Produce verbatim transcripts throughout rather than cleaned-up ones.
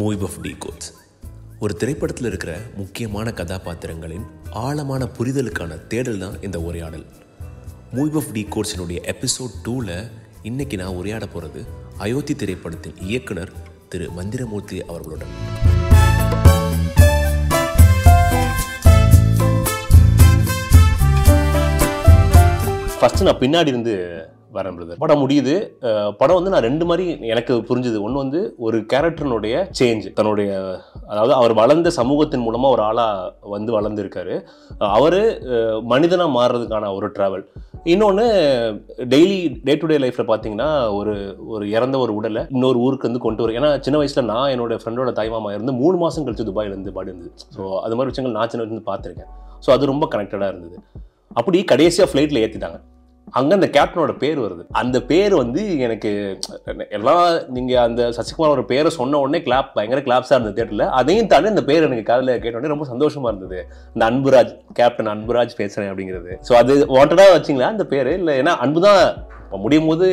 Moviebuff Decodes ஒரு திரைப்படத்தில் இருக்கிற முக்கியமான கதாபாத்திரங்களின் ஆழமான புரிதலுக்கான தேடல் தான் இந்த உரையாடல். Moviebuff Decodes-னுடைய எபிசோட் டூவில் இன்னைக்கு நான் உரையாட போகிறது அயோத்தி திரைப்படத்தின் இயக்குனர் திரு மந்திர மூர்த்தி அவர்களுடன். ஃபஸ்ட்டு நான் பின்னாடி இருந்து வரேன் பிரதர். படம் முடியுது. படம் வந்து நான் ரெண்டு மாதிரி எனக்கு புரிஞ்சுது. ஒன்று வந்து ஒரு கேரக்டர்னுடைய சேஞ்ச், தன்னுடைய அதாவது அவர் வளர்ந்த சமூகத்தின் மூலமாக ஒரு ஆளாக வந்து வளர்ந்துருக்காரு. அவர் மனிதனாக மாறுறதுக்கான ஒரு ட்ராவல். இன்னொன்று டெய்லி டே டு டே லைஃப்பில் பார்த்தீங்கன்னா ஒரு ஒரு இறந்த ஒரு உடலை இன்னொரு ஊருக்கு வந்து கொண்டு வரும். ஏன்னா சின்ன வயசில் நான் என்னோட ஃப்ரெண்டோட தாய்மாமா இருந்து மூணு மாதம் கழிச்சு துபாயிலேருந்து பாடி இருந்தது. ஸோ அது மாதிரி விஷயங்கள் நான் சின்ன வயசுலேருந்து பார்த்துருக்கேன். ஸோ அது ரொம்ப கனெக்டடாக இருந்தது. அப்படி கடைசியாக ஃப்ளைட்டில் ஏற்றிட்டாங்க. அங்கே அந்த கேப்டனோட பேர் வருது. அந்த பேர் வந்து எனக்கு எல்லாம் நீங்கள் அந்த சசிகுமாரோட பேரை சொன்ன உடனே கிளாப், பயங்கர கிளாப்ஸாக இருந்தது தேட்டரில். அதையும் தாண்டி அந்த பேர் எனக்கு காதில் கேட்டோடனே ரொம்ப சந்தோஷமாக இருந்தது. இந்த அன்புராஜ், கேப்டன் அன்புராஜ் பேசுகிறேன் அப்படிங்கிறது. ஸோ அது வாண்டடாக வச்சிங்களா அந்த பேர்? இல்லை ஏன்னா அன்பு தான் முடியும் போது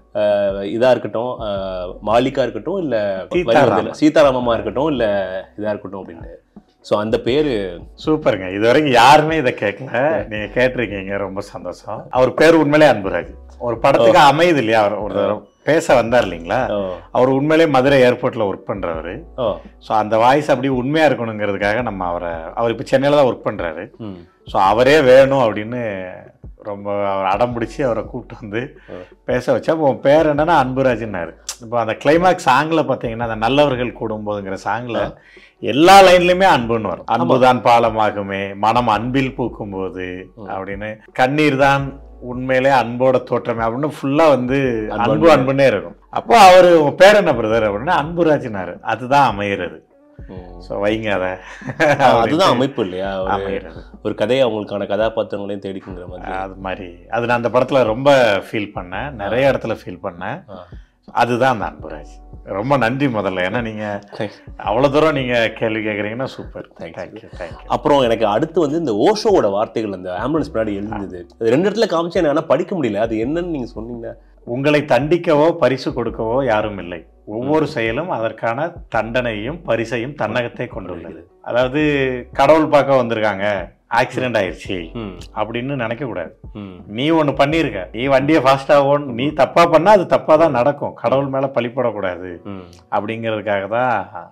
இதாக இருக்கட்டும், மாலிகா இருக்கட்டும், இல்லை சீதாராமமாக இருக்கட்டும், இல்லை இதாக இருக்கட்டும் அப்படின்னு. ஸோ அந்த பேர் சூப்பருங்க. இது வரைக்கும் யாருமே இதை கேட்கல, நீங்கள் கேட்டிருக்கீங்க, ரொம்ப சந்தோஷம். அவர் பேர் உண்மையிலே அன்புராஜ். ஒரு படத்துக்கு அமையுது இல்லையா, அவர் ஒரு தடவை பேச வந்தார் இல்லைங்களா, அவர் உண்மையிலே மதுரை ஏர்போர்ட்டில் ஒர்க் பண்ணுறவர். ஸோ அந்த வாய்ஸ் அப்படி உண்மையாக இருக்கணுங்கிறதுக்காக நம்ம அவரை, அவர் இப்போ சென்னையில் தான் ஒர்க் பண்ணுறாரு. ஸோ அவரே வேணும் அப்படின்னு ரொம்ப அவர் அடம் பிடிச்சி அவரை கூப்பிட்டு வந்து பேச வச்சா, இப்போ பேர் என்னன்னா அன்புராஜ்னாரு. இப்போ அந்த கிளைமேக்ஸ் சாங்கில் பார்த்தீங்கன்னா, அந்த நல்லவர்கள் கூடும்போதுங்கிற சாங்கில் எல்லா லைன்லயுமே அன்புன்னு வரும். அன்புதான் பாலமாகுமே, மனம் அன்பில் பூக்கும் போது அப்படின்னு, கண்ணீர் தான் உண்மையிலே அன்போட தோற்றமே அப்படின்னு ஃபுல்லா வந்து அன்பு அன்புன்னே இருக்கும். அப்போ அவரு உங்க பேர் என்ன பிரதர் அப்படின்னா அன்புராஜ்னாரு. அதுதான் அமைகிறது. ஸோ வைங்க, அதை அதுதான் அமைப்பு இல்லையா, ஒரு கதையை அவங்களுக்கான கதாபாத்திரங்களையும் தேடிக்குங்கிற மாதிரி. அது மாதிரி அது நான் அந்த படத்துல ரொம்ப ஃபீல் பண்ணேன், நிறைய இடத்துல ஃபீல் பண்ணேன். அதுதான் அந்த அன்புராஜ். ரொம்ப நன்றி முதல்ல, ஏன்னா நீங்க அவ்வளவு தூரம் நீங்க கேள்வி கேட்குறீங்கன்னா சூப்பர். Thank you thank you. அப்புறம் எனக்கு அடுத்து வந்து இந்த ஓஷோவோட வார்த்தைகள் அந்த ஆம்புலன்ஸ் பின்னாடி எழுந்தது. ரெண்டு இடத்துல காமிச்சேன், ஆனால் படிக்க முடியல. அது என்னன்னு நீங்க சொன்னீங்க. உங்களை தண்டிக்கவோ பரிசு கொடுக்கவோ யாரும் இல்லை. ஒவ்வொரு செயலும் அதற்கான தண்டனையும் பரிசையும் தன்னகத்தை கொண்டுள்ளது. அதாவது கடவுள் பார்க்க வந்திருக்காங்க, ஆக்சிடென்ட் ஆயிடுச்சு அப்படின்னு நினைக்க கூடாது. நீ ஒண்ணு பண்ணிருக்க, நீ வண்டியை ஃபாஸ்டா ஓன், நீ தப்பா பண்ணா அது தப்பா தான் நடக்கும். கடவுள் மேல பழிப்படக்கூடாது அப்படிங்கிறதுக்காக தான்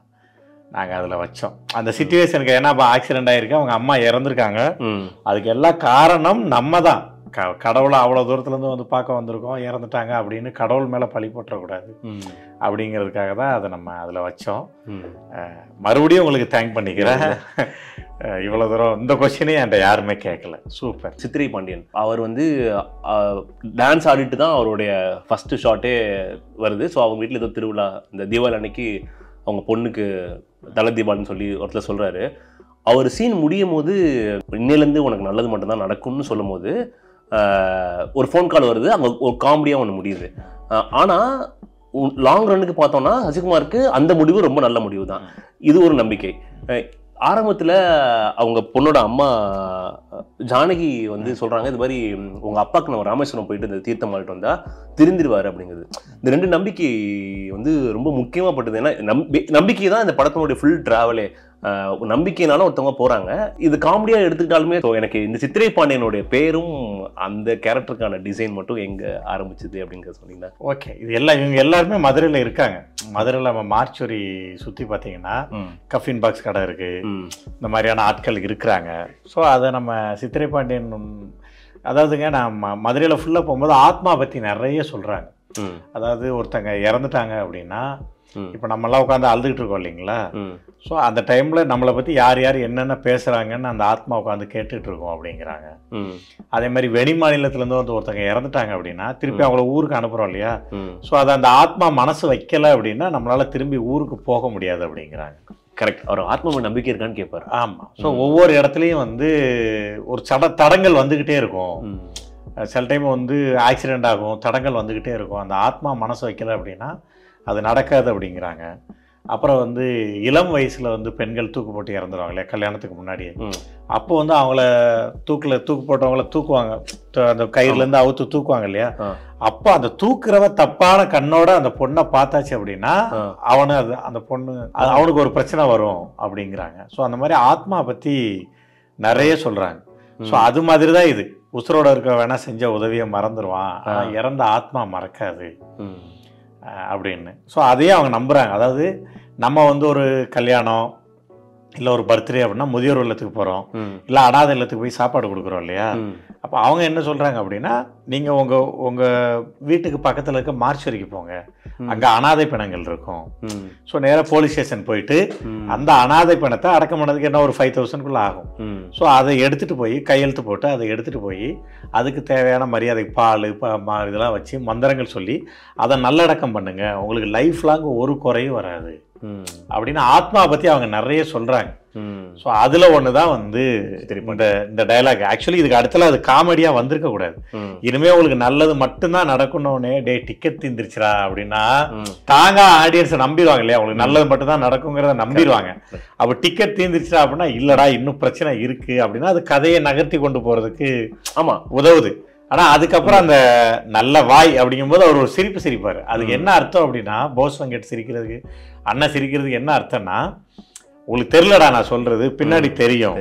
நாங்க அதுல வச்சோம் அந்த சிச்சுவேஷனுக்கு. ஏன்னா ஆக்சிடென்ட் ஆயிருக்கு, அவங்க அம்மா இறந்துருக்காங்க, அதுக்கு எல்லா காரணம் நம்ம தான். கடவுளை அவ்வளவு தூரத்துல இருந்து வந்து பார்க்க வந்திருக்கோம், இறந்துட்டாங்க அப்படின்னு கடவுள் மேல பழி போட்டக்கூடாது அப்படிங்கிறதுக்காக தான் அதை நம்ம அதுல வச்சோம். மறுபடியும் உங்களுக்கு தேங்க் பண்ணிக்கிறேன். இவ்வளவு தூரம் இந்த கொஸ்டினே என்கிட்ட யாருமே கேட்கல. சூப்பர். சித்திரை பாண்டியன் அவர் வந்து டான்ஸ் ஆடிட்டு தான் அவருடைய ஃபர்ஸ்ட் ஷாட்டே வருது. ஸோ அவங்க வீட்டில் ஏதோ திருவிழா, இந்த தீபாவளி அன்னைக்கு அவங்க பொண்ணுக்கு தலை தீபாவளின்னு சொல்லி ஒருத்தர் சொல்றாரு. அவர் சீன் முடியும் போது இன்னிலேருந்து உனக்கு நல்லது மட்டும்தான் நடக்கும்னு சொல்லும் போது ஒரு ஃபோன் கால் வருது. அங்கே ஒரு காமெடியாக ஒன்று முடியுது. ஆனால் லாங் ரன்னுக்கு பார்த்தோம்னா சசிகுமாருக்கு அந்த முடிவு ரொம்ப நல்ல முடிவு தான். இது ஒரு நம்பிக்கை. ஆரம்பத்தில் அவங்க பொண்ணோட அம்மா ஜானகி வந்து சொல்கிறாங்க, இது மாதிரி உங்கள் அப்பாவுக்கு நம்ம ராமேஸ்வரம் போயிட்டு இந்த தீர்த்தம் ஆடிட்டு வந்தால் திருந்திருவார் அப்படிங்கிறது. இந்த ரெண்டு நம்பிக்கை வந்து ரொம்ப முக்கியமாக பட்டது. ஏன்னா நம்பி நம்பிக்கை தான் இந்த படத்தினுடைய ஃபுல் ட்ராவலே. நம்பிக்கையினால ஒருத்தவங்க போகிறாங்க. இது காமெடியாக எடுத்துக்கிட்டாலுமே எனக்கு இந்த சித்திரை பாண்டியனுடைய பேரும் அந்த கேரக்டருக்கான டிசைன் மட்டும் எங்கே ஆரம்பிச்சுது அப்படிங்கிறத சொன்னீங்கன்னா. ஓகே, இது எல்லாம் இவங்க எல்லாருமே மதுரையில் இருக்காங்க. மதுரையில் நம்ம மார்ச்சுரி சுற்றி பார்த்தீங்கன்னா கஃபின் பாக்ஸ் கடை இருக்கு, இந்த மாதிரியான ஆட்கள் இருக்கிறாங்க. ஸோ அதை நம்ம சித்திரை பாண்டியன், அதாவதுங்க நான் மதுரையில் ஃபுல்லாக போகும்போது ஆத்மா பற்றி நிறைய சொல்கிறாங்க. அதாவது ஒருத்தங்க இறந்துட்டாங்க அப்படின்னா, இப்போ நம்மளாம் உட்காந்து அழுதுகிட்டு இருக்கோம் இல்லைங்களா, ஸோ அந்த டைமில் நம்மளை பற்றி யார் யார் என்னென்ன பேசுகிறாங்கன்னு அந்த ஆத்மா உட்காந்து கேட்டுட்டு இருக்கோம் அப்படிங்கிறாங்க. அதே மாதிரி வெளி மாநிலத்துலேருந்து வந்து ஒருத்தங்க இறந்துட்டாங்க அப்படின்னா திருப்பி அவங்கள ஊருக்கு அனுப்புகிறோம் இல்லையா, ஸோ அதை அந்த ஆத்மா மனசு வைக்கலை அப்படின்னா நம்மளால் திரும்பி ஊருக்கு போக முடியாது அப்படிங்கிறாங்க. கரெக்ட். அவர் ஆத்மா நம்பிக்கை இருக்கான்னு கேட்பார். ஆமாம். ஸோ ஒவ்வொரு இடத்துலையும் வந்து ஒரு சட தடங்கள் வந்துக்கிட்டே இருக்கும். சில டைம் வந்து ஆக்சிடெண்ட் ஆகும், தடங்கள் வந்துக்கிட்டே இருக்கும். அந்த ஆத்மா மனசு வைக்கலை அப்படின்னா அது நடக்காது அப்படிங்கிறாங்க. அப்புறம் வந்து இளம் வயசுல வந்து பெண்கள் தூக்கு போட்டு இறந்துருவாங்க இல்லையா கல்யாணத்துக்கு முன்னாடியே. அப்போ வந்து அவங்கள தூக்கில் தூக்கு போட்டவங்கள தூக்குவாங்க, அந்த கயிறுலேருந்து அவுத்து தூக்குவாங்க இல்லையா. அப்போ அந்த தூக்குறவ தப்பான கண்ணோட அந்த பொண்ணை பார்த்தாச்சு அப்படின்னா அவனு அது அந்த பொண்ணு அவனுக்கு ஒரு பிரச்சனை வரும் அப்படிங்கிறாங்க. ஸோ அந்த மாதிரி ஆத்மா பற்றி நிறைய சொல்கிறாங்க. ஸோ அது மாதிரி தான் இது. உசுரோட இருக்க வேணா செஞ்ச உதவியை மறந்துடுவான், ஆனால் இறந்த ஆத்மா மறக்காது அப்படின்னு. ஸோ அதையே அவங்க நம்புகிறாங்க. அதாவது நம்ம வந்து ஒரு கல்யாணம் இல்லை ஒரு பர்த்டே அப்படின்னா முதியோர் இல்லத்துக்கு போகிறோம், இல்லை அனாதை இல்லத்துக்கு போய் சாப்பாடு கொடுக்குறோம் இல்லையா. அப்போ அவங்க என்ன சொல்கிறாங்க அப்படின்னா, நீங்கள் உங்கள் உங்கள் வீட்டுக்கு பக்கத்தில் இருக்க மார்ச்சரிக்கு போங்க, அங்கே அனாதை பிணங்கள் இருக்கும். ஸோ நேராக போலீஸ் ஸ்டேஷன் போயிட்டு அந்த அனாதை பிணத்தை அடக்கம் பண்ணதுக்கு என்ன ஒரு ஃபைவ் தௌசண்ட்குள்ளே ஆகும். ஸோ அதை எடுத்துகிட்டு போய் கையெழுத்து போட்டு அதை எடுத்துகிட்டு போய் அதுக்கு தேவையான மரியாதை பால் இதெல்லாம் வச்சு மந்திரங்கள் சொல்லி அதை நல்லடக்கம் பண்ணுங்க, உங்களுக்கு லைஃப் லாங் ஒரு குறையும் வராது அப்படின்னு ஆத்மா பற்றி அவங்க நிறைய சொல்கிறாங்க. ஸோ அதில் ஒன்று தான் வந்து இந்த இந்த டயலாக். ஆக்சுவலி இதுக்கு அடுத்தல அது காமெடியாக வந்திருக்க கூடாது. இனிமேல் உங்களுக்கு நல்லது மட்டும்தான் நடக்கணும்னே டே டிக்கெட் தீந்துருச்சுரா அப்படின்னா தாங்க ஆடியன்ஸை நம்பிடுவாங்க இல்லையா, உங்களுக்கு நல்லது மட்டும்தான் நடக்குங்கிறத நம்பிடுவாங்க. அப்போ டிக்கெட் தீந்துருச்சுரா அப்படின்னா இல்லடா இன்னும் பிரச்சனை இருக்குது அப்படின்னா அது கதையை நகர்த்தி கொண்டு போகிறதுக்கு ஆமாம் உதவுது. ஆனால் அதுக்கப்புறம் அந்த நல்ல வாய் அப்படிங்கும்போது அவர் ஒரு சிரிப்பு சிரிப்பார். அதுக்கு என்ன அர்த்தம் அப்படின்னா, போஸ் வெங்கட் சிரிக்கிறதுக்கு அண்ணன் சிரிக்கிறதுக்கு என்ன அர்த்தம்னா, உங்களுக்கு தெரியலடா நான் சொல்றது பின்னாடி தெரியும்,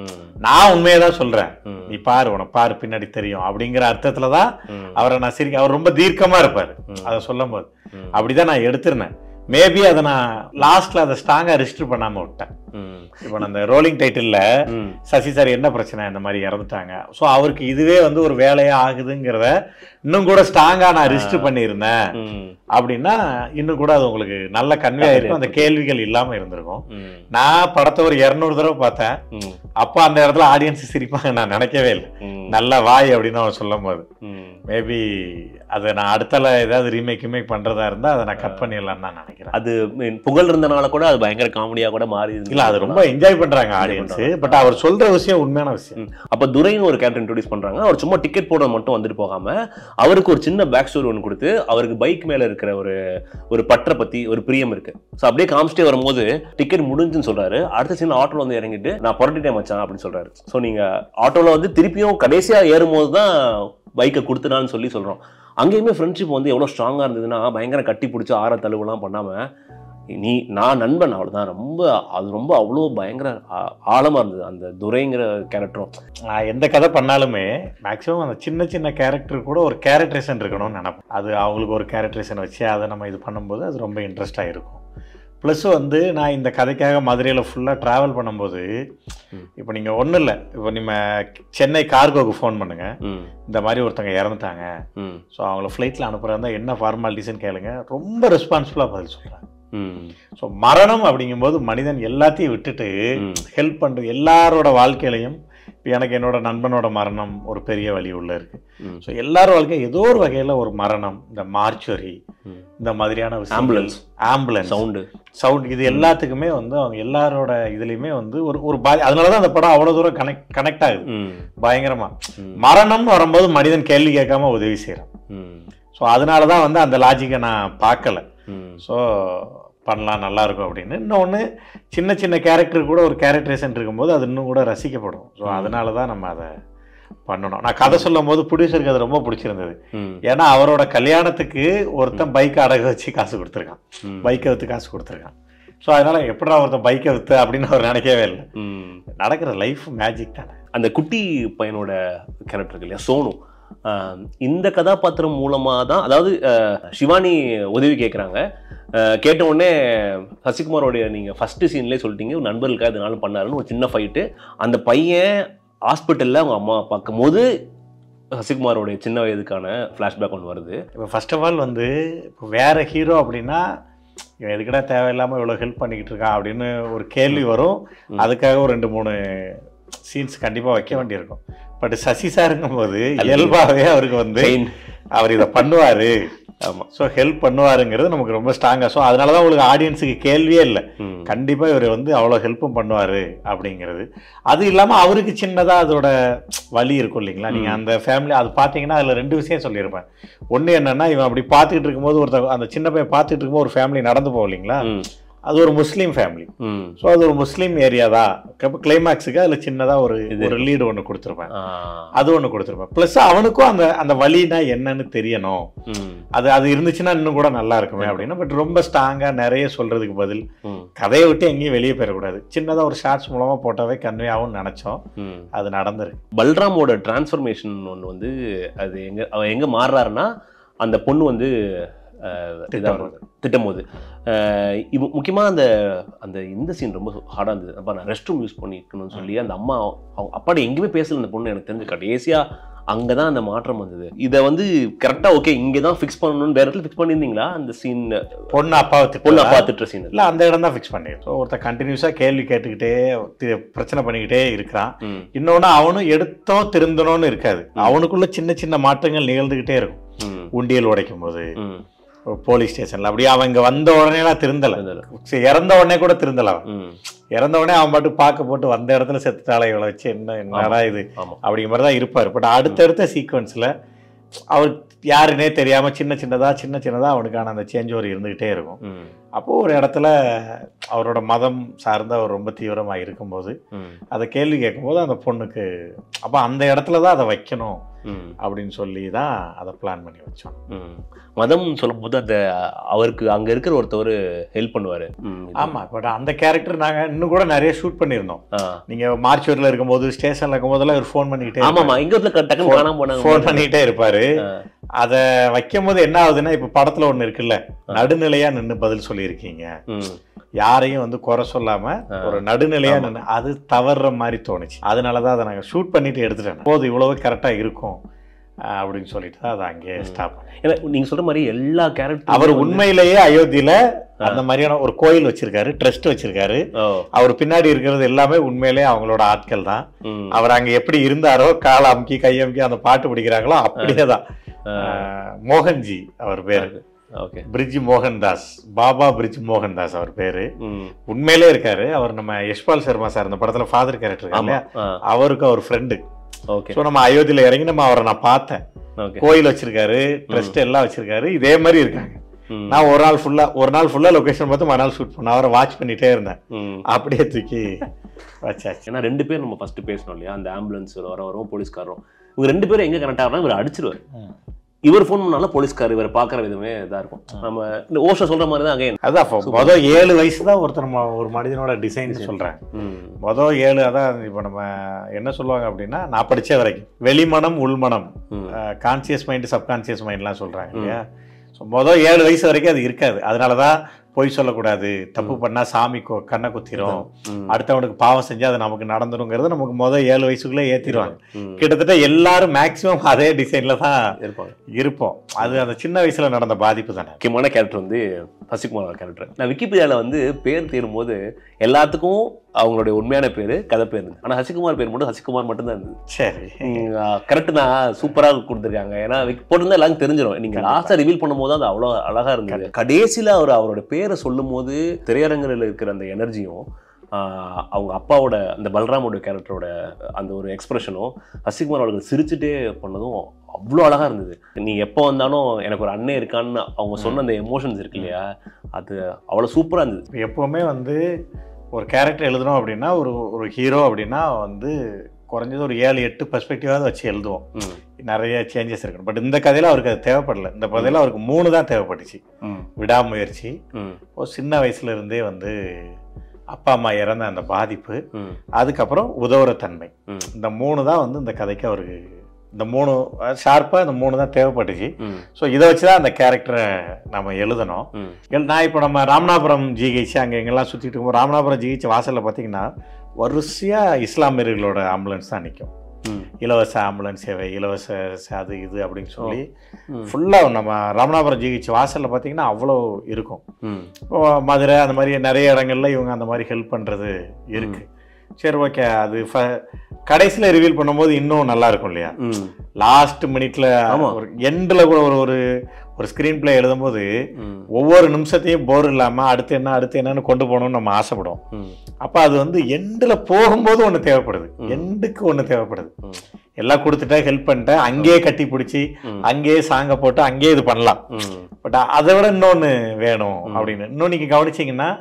நான் உண்மையை தான் சொல்றேன், நீ பாரு உனக்கு பாரு பின்னாடி தெரியும் அப்படிங்கிற அர்த்தத்துலதான் அவரை நான் சிரிக்க. அவர் ரொம்ப தீர்க்கமா இருப்பாரு அதை சொல்லும் போது. அப்படிதான் நான் எடுத்திருந்தேன். மேபி அதை நான் லாஸ்ட்ல அதை ஸ்ட்ராங்கா ரிஜிஸ்டர் பண்ணாம விட்டேன். இப்போ அந்த ரோலிங் டைட்டில்ல சசி சார் என்ன பிரச்சனை இந்த மாதிரி இறந்துட்டாங்க, ஸோ அவருக்கு இதுவே வந்து ஒரு வேலையா ஆகுதுங்கிறத இன்னும் கூட ஸ்ட்ராங்கா நான் ரிஜிஸ்டர் பண்ணியிருந்தேன் அப்படின்னா இன்னும் கூட அது உங்களுக்கு நல்ல கன்வே ஆயிருக்கும், அந்த கேள்விகள் இல்லாம இருந்திருக்கும். நான் படத்தை ஒரு இருநூறு தடவை பார்த்தேன், அப்ப அந்த இடத்துல ஆடியன்ஸ் சிரிப்பாங்க நான் நினைக்கவே இல்லை. நல்ல வாய் அப்படின்னு அவன் சொல்லும் போது மேபி அதை நான் அடுத்தல ஏதாவது ரீமேக் கிமேக் பண்றதா இருந்தா அதை நான் கட் பண்ணிடலாம்னு நான் நினைக்கிறேன். அது புகழ் இருந்தனால கூட அது பயங்கர காமெடியா கூட மாறி இல்ல, அது ரொம்ப என்ஜாய் பண்றாங்க ஆடியன்ஸ். பட் அவர் சொல்ற விஷயம் உண்மையான விஷயம். அப்ப துரைன்னு ஒரு கேரக்டர் இன்ட்ரோடியூஸ் பண்றாங்க. அவர் சும்மா டிக்கெட் போட மட்டும் வந்துட்டு போகாம அவருக்கு ஒரு சின்ன பேக் ஸ்டோரி ஒன்று கொடுத்து அவருக்கு பைக் மேல இருக்கிற ஒரு ஒரு பற்றை பத்தி ஒரு பிரியம் இருக்கு. ஸோ அப்படியே காமிச்சிட்டே வரும்போது டிக்கெட் முடிஞ்சுன்னு சொல்றாரு. அடுத்த சின்ன ஆட்டோல வந்து இறங்கிட்டு நான் புரட்டிட்டே மச்சான் அப்படின்னு சொல்றாரு. ஸோ நீங்க ஆட்டோல வந்து திருப்பியும் கடைசியா ஏறும்போது தான் பைக்கை கொடுத்துனான்னு சொல்லி சொல்றோம். அங்கேயுமே ஃப்ரெண்ட்ஷிப் வந்து எவ்வளோ ஸ்ட்ராங்காக இருந்ததுன்னா பயங்கர கட்டி பிடிச்சி ஆற தழுவுலாம் பண்ணாமல் நீ நான் நண்பன் அவ்வளோதான். ரொம்ப அது ரொம்ப அவ்வளோ பயங்கர ஆழமாக இருந்தது அந்த துரைங்கிற கேரக்டரும். நான் எந்த கதை பண்ணாலுமே மேக்ஸிமம் அந்த சின்ன சின்ன கேரக்டர் கூட ஒரு கேரக்டரேஷன் இருக்கணும்னு நினைப்பேன். அது அவங்களுக்கு ஒரு கேரக்டரேஷன் வச்சு அதை நம்ம இது பண்ணும்போது அது ரொம்ப இன்ட்ரெஸ்டாக இருக்கும். ப்ளஸ் வந்து நான் இந்த கதைக்காக மதுரையில் ஃபுல்லாக ட்ராவல் பண்ணும்போது இப்போ நீங்கள் ஒன்றும் இல்லை, இப்போ நம்ம சென்னை கார்கோவுக்கு ஃபோன் பண்ணுங்க, இந்த மாதிரி ஒருத்தங்க இறந்துட்டாங்க, ஸோ அவங்கள ஃப்ளைட்டில் அனுப்புகிறதா என்ன ஃபார்மாலிட்டிஸ்ன்னு கேளுங்க, ரொம்ப ரெஸ்பான்சிபிளாக பதில் சொல்கிறாங்க. ஸோ மரணம் அப்படிங்கும்போது மனிதன் எல்லாத்தையும் விட்டுட்டு ஹெல்ப் பண்ணுறது எல்லாரோட வாழ்க்கையிலையும். இப்போ எனக்கு என்னோட நண்பனோட மரணம் ஒரு பெரிய வழி உள்ள இருக்கு. ஸோ எல்லாரும் வாழ்க்கையும் ஏதோ ஒரு வகையில் ஒரு மரணம், இந்த மார்ச்சுரி இந்த மாதிரியான ஆம்புலன்ஸ் ஆம்புலன்ஸ் சவுண்டு சவுண்ட் இது எல்லாத்துக்குமே வந்து அவங்க எல்லாரோட இதுலையுமே வந்து ஒரு ஒரு பாதி. அதனாலதான் அந்த படம் அவ்வளவு தூரம் கனெக்ட் கனெக்ட் ஆகுது பயங்கரமா. மரணம்னு வரும்போது மனிதன் கேள்வி கேட்காம உதவி செய்யறான். ஸோ அதனாலதான் வந்து அந்த லாஜிக்கை நான் பார்க்கல. ஸோ பண்ணலாம் நல்லா இருக்கும் அப்படின்னு. இன்னொன்று சின்ன சின்ன கேரக்டர் கூட ஒரு கேரக்டரேஷன் இருக்கும்போது அது இன்னும் கூட ரசிக்கப்படும். ஸோ அதனால தான் நம்ம அதை பண்ணணும். நான் கதை சொல்லும் போது ப்ரொடியூசருக்கு அது ரொம்ப பிடிச்சிருந்தது. ஏன்னா அவரோட கல்யாணத்துக்கு ஒருத்தன் பைக்கை அடகு வச்சு காசு கொடுத்துருக்கான், பைக்கை விற்று காசு கொடுத்துருக்கான். ஸோ அதனால எப்படா ஒருத்தன் பைக்கை விற்று அப்படின்னு அவர் நினைக்கவே இல்லை. நடக்கிற லைஃப் மேஜிக் தானே. அந்த குட்டி பையனோட கேரக்டர் இருக்கு இல்லையா சோனு, இந்த கதாபாத்திரம் மூலமாக தான், அதாவது சிவானி உதவி கேட்குறாங்க. கேட்ட உடனே சசிகுமாரோடைய நீங்கள் ஃபஸ்ட்டு சீன்லேயே சொல்லிட்டீங்க நண்பர்களுக்காக இதனாலும் பண்ணாருன்னு ஒரு சின்ன ஃபைட்டு. அந்த பையன் ஹாஸ்பிட்டலில் அவங்க அம்மா பார்க்கும்போது சசிகுமாரோடைய சின்ன வயதுக்கான ஃப்ளாஷ்பேக் ஒன்று வருது. இப்போ ஃபர்ஸ்ட் ஆஃப் ஆல் வந்து இப்போ வேறு ஹீரோ அப்படின்னா இவன் எதுக்கிட்ட தேவையில்லாமல் இவ்வளோ ஹெல்ப் பண்ணிக்கிட்டு இருக்கான் அப்படின்னு ஒரு கேள்வி வரும். அதுக்காக ஒரு ரெண்டு மூணு சீன்ஸ் கண்டிப்பாக வைக்க வேண்டியிருக்கும். பட் சசி சாருங்கும் போது இயல்பாகவே அவருக்கு வந்து அவர் இதை பண்ணுவார், ஆமாம், ஸோ ஹெல்ப் பண்ணுவாருங்கிறது நமக்கு ரொம்ப ஸ்ட்ராங்காக. ஸோ அதனால தான் உங்களுக்கு ஆடியன்ஸுக்கு கேள்வியே இல்லை, கண்டிப்பாக இவர் வந்து அவ்வளோ ஹெல்ப்பும் பண்ணுவார் அப்படிங்கிறது. அது இல்லாமல் அவருக்கு சின்னதாக அதோட வலி இருக்கும் இல்லைங்களா. நீங்கள் அந்த ஃபேமிலி அது பார்த்தீங்கன்னா அதில் ரெண்டு விஷயம் சொல்லியிருப்பேன். ஒன்று என்னென்னா இவன் அப்படி பார்த்துக்கிட்டு இருக்கும்போது ஒருத்தர் அந்த சின்ன பையன் பார்த்துக்கிட்டு இருக்கும்போது ஒரு ஃபேமிலி நடந்து போகும் இல்லைங்களா, அது ஒரு முஸ்லீம் ஃபேமிலி. ஸோ அது ஒரு முஸ்லீம் ஏரியா தான். கிளைமேக்ஸுக்கு அதில் சின்னதாக ஒரு ஒரு லீடு ஒன்று கொடுத்துருப்பேன், அது ஒன்று கொடுத்துருப்பேன். ப்ளஸ் அவனுக்கும் அந்த அந்த வழினா என்னன்னு தெரியணும், அது அது இருந்துச்சுன்னா இன்னும் கூட நல்லா இருக்குமே அப்படின்னு. பட் ரொம்ப ஸ்ட்ராங்காக நிறைய சொல்றதுக்கு பதில் கதையை விட்டு எங்கேயும் வெளியே போயிடக்கூடாது, சின்னதாக ஒரு ஷார்ட்ஸ் மூலமாக போட்டாவே கன்வே ஆகும்னு நினச்சோம். அது நடந்திருக்கு. பல்ராமோட டிரான்ஸ்ஃபர்மேஷன் ஒன்று வந்து அது எங்கே அவன் எங்கே மாறுறாருன்னா அந்த பொண்ணு வந்து திட்டம் போது இப்போ முக்கியமாக அந்த அந்த இந்த சீன் ரொம்ப ஹார்டாக இருந்தது. அப்போ நான் ரெஸ்ட் ரூம் யூஸ் பண்ணிக்கணும்னு சொல்லி அந்த அம்மா அவங்க அப்பாடி எங்கேயுமே பேசல அந்த பொண்ணு. எனக்கு தெரிஞ்சு கடைசியாக அங்கே தான் அந்த மாற்றம் வந்தது. இதை வந்து கரெக்டாக ஓகே இங்கே தான் ஃபிக்ஸ் பண்ணணும்னு வேற இடத்துல ஃபிக்ஸ் பண்ணியிருந்தீங்களா? அந்த சீன் பொண்ணு அப்பா பொண்ணு அப்பா திட்டுற சீன் இல்லை, அந்த இடம் தான் ஃபிக்ஸ் பண்ணிடுறோம். ஸோ ஒருத்தர் கண்டினியூஸாக கேள்வி கேட்டுக்கிட்டே பிரச்சனை பண்ணிக்கிட்டே இருக்கிறான். இன்னொன்று அவனும் எடுத்தோம் திருந்தணும்னு இருக்காது, அவனுக்குள்ள சின்ன சின்ன மாற்றங்கள் நிகழ்ந்துக்கிட்டே இருக்கும். உண்டியல் உடைக்கும் போது போலீஸ் ஸ்டேஷன்ல அப்படியே அவன் இங்க வந்த உடனேலாம் திருந்தல, இறந்த உடனே கூட திருந்தல. அவன் இறந்த உடனே அவன் பாட்டு பார்க்க போட்டு வந்த இடத்துல செத்துட்டால இவளை வச்சு என்ன என்னடா இது அப்படிங்கிற மாதிரி தான் இருப்பாரு. பட் அடுத்தடுத்த சீக்வன்ஸ்ல அவர் யாருன்னே தெரியாம சின்ன சின்னதா சின்ன சின்னதா அவனுக்கான அந்த சேஞ்ச் ஓவர் இருந்துகிட்டே இருக்கும். அப்போ ஒரு இடத்துல அவரோட மதம் சார்ந்த அவர் ரொம்ப தீவிரமா இருக்கும்போது அதை கேள்வி கேட்கும்போது அந்த பொண்ணுக்கு அப்ப அந்த இடத்துலதான் அதை வைக்கணும் அப்படின்னு சொல்லி தான் அதை பிளான் பண்ணி வச்சோம். மதம் சொல்லும் போது அந்த அவருக்கு அங்க இருக்கிற ஒருத்தவர் ஹெல்ப் பண்ணுவாரு. ஆமா, பட் அந்த கேரக்டர் நாங்க இன்னும் கூட நிறைய ஷூட் பண்ணியிருந்தோம். நீங்க மார்ச்சுவரியில் இருக்கும்போது ஸ்டேஷன்ல இருக்கும்போதெல்லாம் இவர் ஃபோன் பண்ணிக்கிட்டே ஃபோன் பண்ணிக்கிட்டே இருப்பாரு. அதை வைக்கும் போது என்ன ஆகுதுன்னா இப்ப படத்துல ஒண்ணு இருக்குல்ல, நடுநிலையா நின்று பதில் சொல்லியிருக்கீங்க, யாரையும் வந்து குறை சொல்லாம ஒரு நடுநிலையா நின்று, அது தவறுற மாதிரி தோணுச்சு. அதனாலதான் அதை நாங்க ஷூட் பண்ணிட்டு எடுத்துட்டேன். போது இவ்வளவு கரெக்டா இருக்கும் அப்படின்னு சொல்லிட்டு தான் அதை அங்கேயே ஸ்டாப் பண்ணேன். ஏன்னா நீங்க சொல்ற மாதிரி எல்லா கேரக்டர் அவர் உண்மையிலேயே அயோத்தியில அந்த மாதிரியான ஒரு கோயில் வச்சிருக்காரு, ட்ரஸ்ட் வச்சிருக்காரு. அவர் பின்னாடி இருக்கிறது எல்லாமே உண்மையிலேயே அவங்களோட ஆட்கள் தான். அவர் அங்க எப்படி இருந்தாரோ காலை அமுக்கி கை அமுக்கி அந்த பாட்டு பிடிக்கிறாங்களோ அப்படியேதான். மோகன்ஜி அவர் பேரு, பிரிட்ஜ் மோகன்தாஸ், பாபா பிரிட்ஜ் மோகன்தாஸ் அவர் பேரு. உண்மையிலே இருக்காரு. அவர் நம்ம யஷ்பால் சர்மா சார் இந்த படத்துல ஃபாதர் கேரக்டர் இல்லையா, அவருக்கு அவர் ஃப்ரெண்டு. ஸோ நம்ம அயோத்தியில இறங்கி நம்ம அவரை நான் பார்த்தேன். கோயில் வச்சிருக்காரு, ட்ரஸ்ட் எல்லாம் வச்சிருக்காரு, இதே மாதிரி இருக்காங்க. நான் ஒரு நாள் ஃபுல்லா ஒரு நாள் ஃபுல்லா லொகேஷன் பார்த்து மறுநாள் ஷூட் பண்ண அவரை வாட்ச் பண்ணிட்டே இருந்தேன். அப்படியே தூக்கி வச்சாச்சு. ஏன்னா ரெண்டு பேர் நம்ம ஃபர்ஸ்ட் பேசணும் இல்லையா, அந்த ஆம்புலன்ஸ் வர வரும் போலீஸ்காரரும், இவங்க ரெண்டு பேரும் எங்க கனெக்ட் ஆகிறோம், இவர் அடிச்சிருவார். இவர் ஃபோன் பண்ணாலும் போலீஸ்கார் இவர் பாக்குற விதமே இதா இருக்கும். நம்ம இந்த ஓஷோ சொல்ற மாதிரி தான் அகைன் அதான் மொதல் ஏழு வயசு தான் ஒருத்தர் நம்ம ஒரு மனிதனோட டிசைன் சொல்றேன். மொதல் ஏழு அதான் இப்போ நம்ம என்ன சொல்லுவாங்க அப்படின்னா, நான் படிச்ச வரைக்கும் வெளிமனம் உள்மனம், கான்சியஸ் மைண்ட் சப்கான்சியஸ் மைண்ட்லாம் சொல்றாங்க இல்லையா. ஸோ மொதல் ஏழு வயசு வரைக்கும் அது இருக்காது. அதனாலதான் பொய் சொல்லக்கூடாது, தப்பு பண்ணா சாமி கண்ணை குத்திரும், அடுத்தவனுக்கு பாவம் செஞ்சா அது நமக்கு நடந்துருங்கிறது நமக்கு முதல் ஏழு வயசுக்குள்ளே ஏத்திடுவாங்க. கிட்டத்தட்ட எல்லாரும் மேக்சிமம் அதே டிசைன்ல தான் இருப்பாங்க இருப்போம். அது அந்த சின்ன வயசுல நடந்த பாதிப்பு தானே. முக்கியமான கேரக்டர் வந்து சசிகுமார் கேரக்டர். நான் விக்கிபீடியால வந்து பேர் தேடும் போது எல்லாத்துக்கும் அவங்களுடைய உண்மையான பேரு கதை பேர் இருந்தது, ஆனா சசிகுமார் பேர் மட்டும் சசிகுமார் மட்டும்தான் இருந்தது. சரி, கரெக்ட் தான், சூப்பராக கொடுத்துருக்காங்க. ஏன்னா போட்டிருந்தா எல்லாரும் தெரிஞ்சிடும். நீங்க லாஸ்டா ரிவீல் பண்ணும் போது அது அவ்வளோ அழகா இருந்தது. கடைசியில அவர் அவரோட பேரை சொல்லும் போது திரையரங்கில் இருக்கிற அந்த எனர்ஜியும் அவங்க அப்பாவோட அந்த பல்ராமோட கேரக்டரோட அந்த ஒரு எக்ஸ்பிரஷனும் சசிகுமார் அவர்கள் சிரிச்சுட்டே பண்ணதும் அவ்வளோ அழகா இருந்தது. நீ எப்போ வந்தாலும் எனக்கு ஒரு அண்ணன் இருக்கான்னு அவங்க சொன்ன அந்த எமோஷன்ஸ் இருக்கு இல்லையா, அது அவ்வளோ சூப்பராக இருந்தது. எப்போவுமே வந்து ஒரு கேரக்டர் எழுதணும் அப்படின்னா, ஒரு ஒரு ஹீரோ அப்படின்னா வந்து குறைஞ்சது ஒரு ஏழு எட்டு பெர்ஸ்பெக்டிவாவது வச்சு எழுதுவோம். நிறைய சேஞ்சஸ் இருக்கு. பட் இந்த கதையில அவருக்கு அது தேவைப்படல. இந்த கதையில அவருக்கு மூணு தான் தேவைப்பட்டுச்சு. விடாமுயற்சி, ஒரு சின்ன வயசுல இருந்தே வந்து அப்பா அம்மா இறந்த அந்த பாதிப்பு, அதுக்கப்புறம் உதவுற தன்மை, இந்த மூணு தான் வந்து இந்த கதைக்கு அவருக்கு இந்த மூணு ஷார்ப்பாக இந்த மூணு தான் தேவைப்பட்டுச்சு. ஸோ இதை வச்சு தான் அந்த கேரக்டரை நம்ம எழுதணும். நான் இப்போ நம்ம ராமநாதபுரம் ஜிஹெச் அங்கே எங்கெல்லாம் சுற்றிட்டு இருக்கும்போது ராமநாதபுரம் ஜிஹெச் வாசலில் பார்த்தீங்கன்னா வரிசையாக இஸ்லாமியர்களோட ஆம்புலன்ஸ் தான் நிற்கும். இலவச ஆம்புலன்ஸ் சேவை, இலவச அது இது அப்படின்னு சொல்லி ஃபுல்லாக நம்ம ராமநாதபுரம் ஜிஹெச் வாசலில் பார்த்தீங்கன்னா அவ்வளோ இருக்கும். மதுரை அந்த மாதிரி நிறைய இடங்கள்ல இவங்க அந்த மாதிரி ஹெல்ப் பண்ணுறது இருக்குது. சரி, ஓகே. அது கடைசியில் ரிவீல் பண்ணும்போது இன்னும் நல்லா இருக்கும் இல்லையா. லாஸ்ட் மினிட்ல ஒரு எண்டில் கூட ஒரு ஒரு ஒரு ஸ்க்ரீன் பிளே எழுதும்போது ஒவ்வொரு நிமிஷத்தையும் போர் இல்லாமல் அடுத்து என்ன அடுத்து என்னன்னு கொண்டு போகணும்னு நம்ம ஆசைப்படுவோம். அப்போ அது வந்து எண்டில் போகும்போது ஒன்று தேவைப்படுது, எண்டுக்கு ஒன்று தேவைப்படுது. எல்லாம் கொடுத்துட்டா ஹெல்ப் பண்ணிட்டேன், அங்கேயே கட்டி பிடிச்சி அங்கேயே சாங்க போட்டு அங்கேயே இது பண்ணலாம். பட் அதை விட இன்னொன்று வேணும் அப்படின்னு இன்னும் நீங்கள் கவனிச்சிங்கன்னா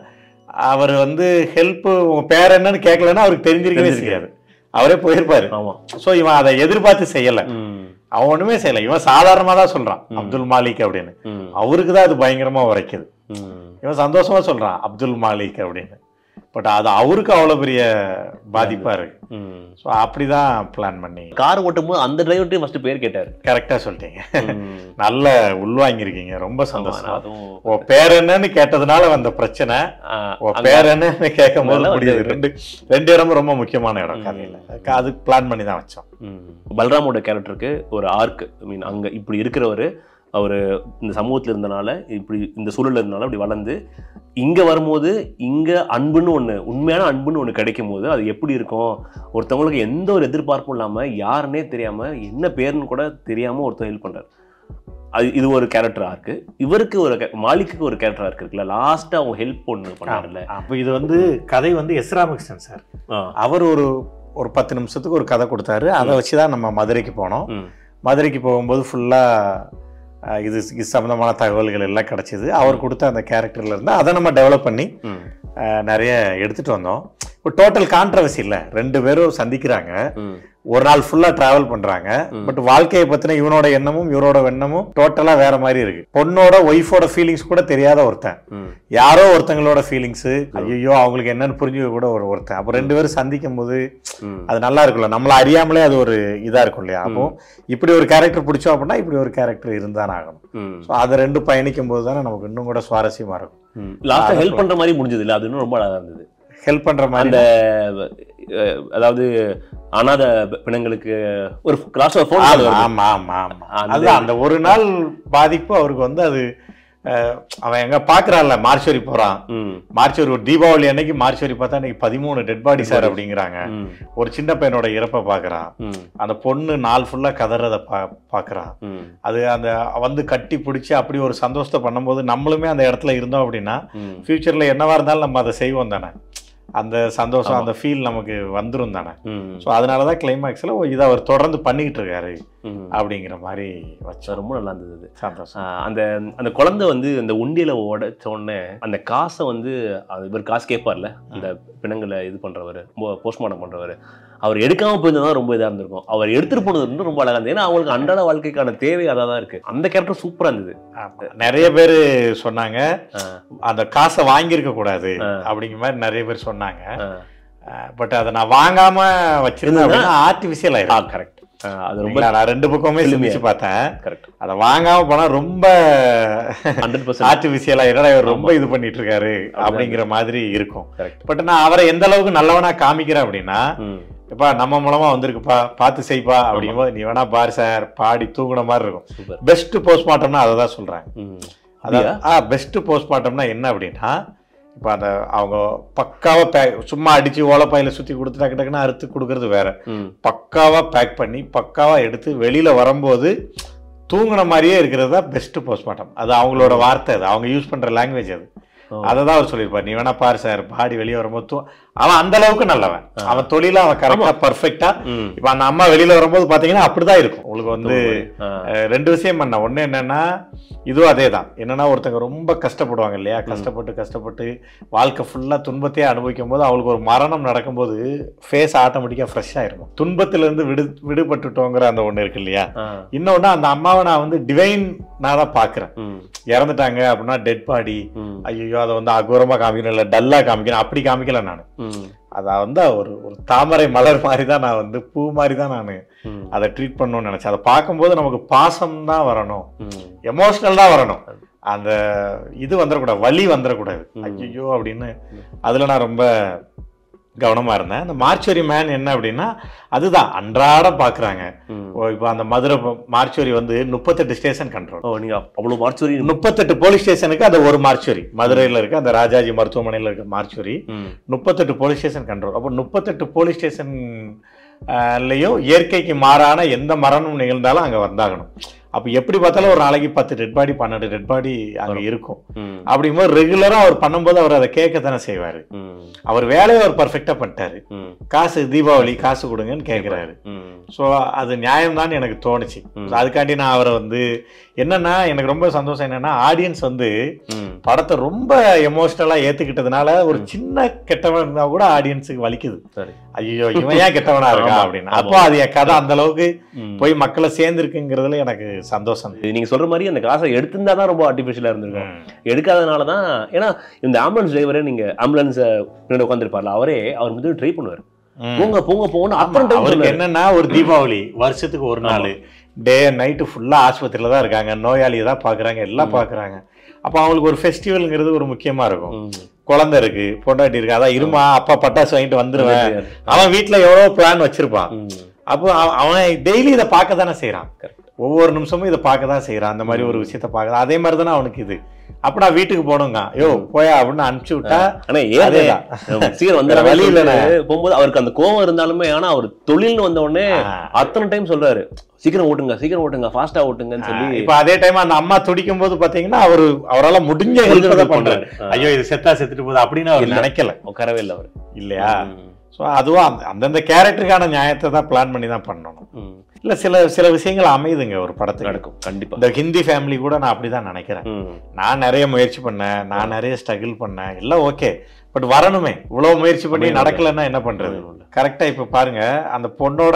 அவர் வந்து ஹெல்ப் உங்க பேர் என்னன்னு கேட்கலன்னா அவருக்கு தெரிஞ்சிருக்கவே தெரியாது, அவரே போயிருப்பாரு. ஆமா. ஸோ இவன் அதை எதிர்பார்த்து செய்யலை, அவன் ஒண்ணுமே செய்யலை, இவன் சாதாரணமா தான் சொல்றான் அப்துல் மாலிக் அப்படின்னு. அவருக்கு தான் அது பயங்கரமா உரைக்குது. இவன் சந்தோஷமா சொல்றான் அப்துல் மாலிக் அப்படின்னு. பட் அது அவருக்கு அவ்வளவு பெரிய பாதிப்பா இருக்கு. ஸோ அப்படிதான் பிளான் பண்ணி கார் ஓட்டும் போது அந்த டிரைவர்கிட்ட ஃபர்ஸ்ட் பேர் கேட்டாரு. கரெக்டா சொல்லிட்டீங்க, நல்ல உள்வாங்கிருக்கீங்க, ரொம்ப சந்தோஷம். ஓ பேர் என்னன்னு கேட்டதுனால வந்த பிரச்சனை, ஓ பேர் என்னன்னு கேட்கும் போது முடியுது. ரெண்டு ரெண்டு இடமும் ரொம்ப முக்கியமான இடம் கதையில, அது பிளான் பண்ணி தான் வச்சோம். பல்ராமோட கேரக்டருக்கு ஒரு ஆர்க், ஐ மீன் அங்க இப்படி இருக்கிறவரு அவர் இந்த சமூகத்தில் இருந்தனால இப்படி இந்த சூழலில் இருந்தனால அப்படி வளர்ந்து இங்கே வரும்போது இங்கே அன்புன்னு ஒன்று, உண்மையான அன்புன்னு ஒன்று கிடைக்கும் போது அது எப்படி இருக்கும், ஒருத்தவங்களுக்கு எந்த ஒரு எதிர்பார்ப்பும் இல்லாமல் யாருன்னே தெரியாமல் என்ன பேருன்னு கூட தெரியாமல் ஒருத்தர் ஹெல்ப் பண்ணுறாரு. அது இது ஒரு கேரக்டர் ஆர்க்கு. இவருக்கு ஒரு மாலிக்கு ஒரு கேரக்டர் ஆர்க்கு இருக்குல்ல, லாஸ்ட்டாக அவங்க ஹெல்ப் ஒன்று பண்ணாங்கல்ல. அப்போ இது வந்து கதை வந்து எஸ் ராமகிருஷ்ணன் சார், அவர் ஒரு ஒரு பத்து நிமிஷத்துக்கு ஒரு கதை கொடுத்தாரு. அதை வச்சு தான் நம்ம மதுரைக்கு போனோம். மதுரைக்கு போகும்போது ஃபுல்லாக இது இது சம்மந்தமான தகவல்கள் எல்லாம் கிடச்சிது. அவர் கொடுத்த அந்த கேரக்டர்ல இருந்து அதை நம்ம டெவலப் பண்ணி நிறைய எடுத்துகிட்டு வந்தோம். இப்போ டோட்டல் கான்ட்ரவர்சி இல்லை, ரெண்டு பேரும் சந்திக்கிறாங்க, ஒரு நாள் ஃபுல்லா டிராவல் பண்றாங்க. பட் வாழ்க்கையை பத்தின இவனோட எண்ணமும் இவரோட எண்ணமும் டோட்டலா வேற மாதிரி இருக்கு. பொண்ணோட ஒய்ஃபோட ஃபீலிங்ஸ் கூட தெரியாத ஒருத்தன், யாரோ ஒருத்தங்களோட ஃபீலிங்ஸ், ஐயோ அவங்களுக்கு என்னன்னு புரிஞ்சுக்க கூட ஒரு ஒருத்தன். அப்போ ரெண்டு பேரும் சந்திக்கும் போது அது நல்லா இருக்கும்ல, நம்மள அறியாமலே அது ஒரு இதா இருக்கும் இல்லையா. அப்போ இப்படி ஒரு கேரக்டர் பிடிச்சோம் அப்படின்னா இப்படி ஒரு கேரக்டர் இருந்தான் ஆகணும். ஸோ அதை ரெண்டு பயணிக்கும் போது தானே நமக்கு இன்னும் கூட சுவாரஸ்யமா இருக்கும். லாஸ்டா ஹெல்ப் பண்ற மாதிரி முடிஞ்சது இல்லை, அது இன்னும் ரொம்ப அழகா இருந்தது. ஹெல்ப் பண்ற மாதிரி அந்த அதாவது அனாதை பிணங்களுக்கு ஒரு கிளாஸ் ஆஃப் ஃபோன். ஆமா ஆமா ஆமா, அதுதான் அந்த ஒரு நாள் பாதிப்பு அவருக்கு வந்து. அது அவன் எங்க பாக்குறான்ல, மார்ச்சோரி போறான், மார்ச்சோரி ஒரு தீபாவளி அன்னைக்கு மார்ச்சோரி பார்த்தா இன்னைக்கு பதிமூணு டெட் பாடி சார் அப்படிங்கிறாங்க. ஒரு சின்ன பையனோட இறப்பை பாக்குறான், அந்த பொண்ணு நாள் ஃபுல்லா கதறத பா பாக்குறான். அது அந்த வந்து கட்டி பிடிச்சி அப்படி ஒரு சந்தோஷத்தை பண்ணும்போது நம்மளுமே அந்த இடத்துல இருந்தோம் அப்படின்னா ஃபியூச்சர்ல என்னவா இருந்தாலும் நம்ம அதை செய்வோம் தானே. அந்த சந்தோஷம், அந்த ஃபீல் நமக்கு வந்துடும் தானே. ஸோ அதனாலதான் கிளைமேக்ஸ்ல இதை அவர் தொடர்ந்து பண்ணிக்கிட்டு இருக்காரு அப்படிங்கிற மாதிரி வச்சா ரொம்ப நல்லா இருந்தது. சந்தோஷம். அந்த அந்த குழந்தை வந்து அந்த உண்டியில உடைச்ச உடனே அந்த காசை வந்து இவர் காசு கேட்பார்ல, அந்த பிணங்களை இது பண்றவர், போஸ்ட்மார்ட்டம் பண்றவர், அவர் எடுக்காம போயிருந்தா ரொம்ப இதா இருந்திருக்கும். அவர் எடுத்துட்டு போனது இன்னும் ரொம்ப அழகா இருந்தது. ஏன்னா அவங்களுக்கு அன்றாட வாழ்க்கைக்கான தேவை அதான் தான் இருக்கு. அந்த கேரக்டர் சூப்பரா இருந்தது. நிறைய பேர் சொன்னாங்க அந்த காசை வாங்கியிருக்க கூடாது அப்படிங்கிற மாதிரி நிறைய பேர் சொன்னாங்க. பட் அதை நான் வாங்காம வச்சிருந்தேன் அப்படின்னா ஆர்டிபிஷியல் ஆயிடும். கரெக்ட். அது ரொம்ப நான் ரெண்டு பக்கமே சிந்திச்சு பார்த்தேன். கரெக்ட். அதை வாங்காம போனா ரொம்ப ஆர்டிபிஷியலா என்னடா இவர் ரொம்ப இது பண்ணிட்டு இருக்காரு அப்படிங்கிற மாதிரி இருக்கும். பட் நான் அவரை எந்த அளவுக்கு நல்லவனா காமிக்கிறேன் அப்படின்னா, இப்ப நம்ம மூலமா வந்திருக்குப்பா பார்த்து செய்ப்பா அப்படிங்கும்போது நீ வேணா பாரு சார் பாடி தூங்குன மாதிரி இருக்கும். பெஸ்ட் போஸ்ட்மார்ட்டம்னா அதை தான் சொல்றாங்க. அதான் பெஸ்ட் போஸ்ட்மார்ட்டம்னா என்ன அப்படின்னா, இப்போ அந்த அவங்க பக்காவா பேக் சும்மா அடிச்சு ஓலப்பாயில சுத்தி கொடுத்து டக்கு டக்குன்னு அறுத்து கொடுக்கறது வேற. பக்காவா பேக் பண்ணி பக்காவா எடுத்து வெளியில வரும்போது தூங்குன மாதிரியே இருக்கிறது தான் பெஸ்ட் போஸ்ட்மார்ட்டம். அது அவங்களோட வார்த்தை, அது அவங்க யூஸ் பண்ற லாங்குவேஜ். அது அதை தான் அவர் சொல்லியிருப்பார். நீ வேணா பாரு சார் பாடி வெளியே வரும்போது அவன் அந்த அளவுக்கு நல்லவன், அவன் தொழில அவன் கரெக்டா பர்ஃபெக்டா. இப்ப அந்த அம்மா வெளியில வரும்போது பாத்தீங்கன்னா அப்படிதான் இருக்கும். உங்களுக்கு வந்து ரெண்டு விஷயம் பண்ண ஒண்ணு என்னன்னா, இதுவும் அதே தான். என்னன்னா ஒருத்தங்க ரொம்ப கஷ்டப்படுவாங்க இல்லையா, கஷ்டப்பட்டு கஷ்டப்பட்டு வாழ்க்கை ஃபுல்லா துன்பத்தையே அனுபவிக்கும் போது அவங்களுக்கு ஒரு மரணம் நடக்கும்போது ஃபேஸ் ஆட்டோமேட்டிக்கா ஃப்ரெஷ் ஆயிருக்கும். துன்பத்துல இருந்து விடு விடுபட்டுட்டோங்கிற அந்த ஒண்ணு இருக்கு இல்லையா. இன்னொன்னு அந்த அம்மாவை நான் வந்து டிவைன் நான் தான் பாக்குறேன். இறந்துட்டாங்க அப்படின்னா டெட் பாடி, ஐயோ அதை வந்து அகோரமா காமிக்கணும் இல்ல டல்லா காமிக்கணும், அப்படி காமிக்கல நானு. அத வந்து ஒரு ஒரு தாமரை மலர் மாதிரி தான் நான் வந்து பூ மாதிரி தான் நான் அதை ட்ரீட் பண்ணணும்னு நினைச்சேன். அதை பார்க்கும்போது நமக்கு பாசம் தான் வரணும், எமோஷனல் தான் வரணும், அந்த இது வந்துடக்கூடாது, வலி வந்துடக்கூடாது ஐயோ அப்படின்னு. அதுல நான் ரொம்ப கவனமா இருந்தேன். அந்த மார்ச்சுவரி மேன் என்ன அப்படின்னா அதுதான் அன்றாட பாக்குறாங்க. இப்போ அந்த மதுரை மார்ச்சுவரி வந்து முப்பத்தெட்டு ஸ்டேஷன் கண்ட்ரோல். நீங்க அவ்வளவு மார்ச்சுவரி முப்பத்தெட்டு போலீஸ் ஸ்டேஷனுக்கு அந்த ஒரு மார்ச்சுவரி மதுரையில இருக்கு, அந்த ராஜாஜி மருத்துவமனையில இருக்க மார்ச்சுவரி முப்பத்தெட்டு போலீஸ் ஸ்டேஷன் கண்ட்ரோல். அப்போ முப்பத்தெட்டு போலீஸ் ஸ்டேஷன் லையும் இயற்கைக்கு மாறான எந்த மரணம் நிகழ்ந்தாலும் அங்க வந்தாகணும். அப்போ எப்படி பார்த்தாலும் ஒரு நாளைக்கு பத்து டெட் பாடி பன்னெண்டு டெட் பாடி அங்கே இருக்கும். அப்படிங்கும்போது ரெகுலராக அவர் பண்ணும்போது அவர் அதை கேட்கத்தானே செய்வார். அவர் வேலையை அவர் பர்ஃபெக்டாக பண்ணிட்டாரு. காசு தீபாவளி காசு கொடுங்கன்னு கேட்குறாரு. ஸோ அது நியாயம்தான் எனக்கு தோணுச்சு. அதுக்காண்டி நான் அவரை வந்து என்னன்னா எனக்கு ரொம்ப சந்தோஷம் என்னன்னா ஆடியன்ஸ் வந்து படத்தை ரொம்ப எமோஷனலாக ஏற்றுக்கிட்டதுனால ஒரு சின்ன கெட்டவன் இருந்தால் கூட ஆடியன்ஸுக்கு வலிக்குது. ஐயோ இவன் ஏன் கெட்டவனா இருக்கா அப்படின்னு. அப்போ அது என் கதை அந்த அளவுக்கு போய் மக்களை சேர்ந்துருக்குங்கிறதுல எனக்கு சந்தோஷம். நீங்க சொல்ற மாதிரி அந்த காசை எடுத்திருந்தா தான் ரொம்ப ஆர்டிஃபிஷியலா இருந்திருக்கும். எடுக்காதனால தான். ஏன்னா இந்த ஆம்புலன்ஸ் டிரைவரே நீங்க ஆம்புலன்ஸ் பின்னாடி உட்காந்துருப்பார்ல அவரே அவர் வந்து ட்ரை பண்ணுவார். போங்க போங்க போங்க. அப்புறம் என்னன்னா ஒரு தீபாவளி வருஷத்துக்கு ஒரு நாள் டே நைட்டு ஃபுல்லா ஆஸ்பத்திரியில தான் இருக்காங்க, நோயாளியை தான் பாக்குறாங்க, எல்லாம் பாக்குறாங்க. அப்போ அவங்களுக்கு ஒரு ஃபெஸ்டிவல்ங்கிறது ஒரு முக்கியமா இருக்கும். குழந்தை இருக்கு, பொண்டாட்டி இருக்கு, அதான் இருமா அப்பா பட்டாசு வாங்கிட்டு வந்துருவேன். அவன் வீட்டுல எவ்வளவு பிளான் வச்சிருப்பான். அப்போ அவன் டெய்லி இதை பார்க்க தானே செய்யறான். ஒவ்வொரு நிமிஷமும் இதை பார்க்க தான் செய்யறான். அந்த மாதிரி ஒரு விஷயத்த பார்க்க அதே மாதிரி தானே அவனுக்கு இது. அப்ப நான் வீட்டுக்கு போனோங்க யோ போயா அப்படின்னு அனுப்பிச்சு விட்டா சீக்கிரம் வந்து வழியில போகும்போது அவருக்கு அந்த கோவம் இருந்தாலுமே ஆனா அவர் தொழில்னு வந்த உடனே அத்தனை டைம் சொல்றாரு சீக்கிரம் ஓட்டுங்க சீக்கிரம் ஓட்டுங்க ஃபாஸ்டா ஓட்டுங்கன்னு சொல்லி. இப்ப அதே டைம் அந்த அம்மா துடிக்கும் போது பாத்தீங்கன்னா அவரு அவரால் முடிஞ்ச ஹெல்ப் பண்றாரு. ஐயோ இது செத்தா செத்துட்டு போகுது அப்படின்னு அவர் நினைக்கல, உட்காரவே இல்லை அவர் இல்லையா. ஸோ அதுவும் அந்தந்த கேரக்டருக்கான நியாயத்தை தான் பிளான் பண்ணி தான் பண்ணணும். இல்லை சில சில விஷயங்கள் அமையுதுங்க ஒரு படத்துக்கு நடக்கும் கண்டிப்பாக. இந்த ஹிந்தி ஃபேமிலி கூட நான் அப்படி தான் நினைக்கிறேன். நான் நிறைய முயற்சி பண்ணேன், நான் நிறைய ஸ்ட்ரகிள் பண்ணேன், எல்லாம் ஓகே. பட் வரணுமே, இவ்வளோ முயற்சி பண்ணி நடக்கலைன்னா என்ன பண்ணுறது. கரெக்டாக இப்போ பாருங்க அந்த பொண்ணோட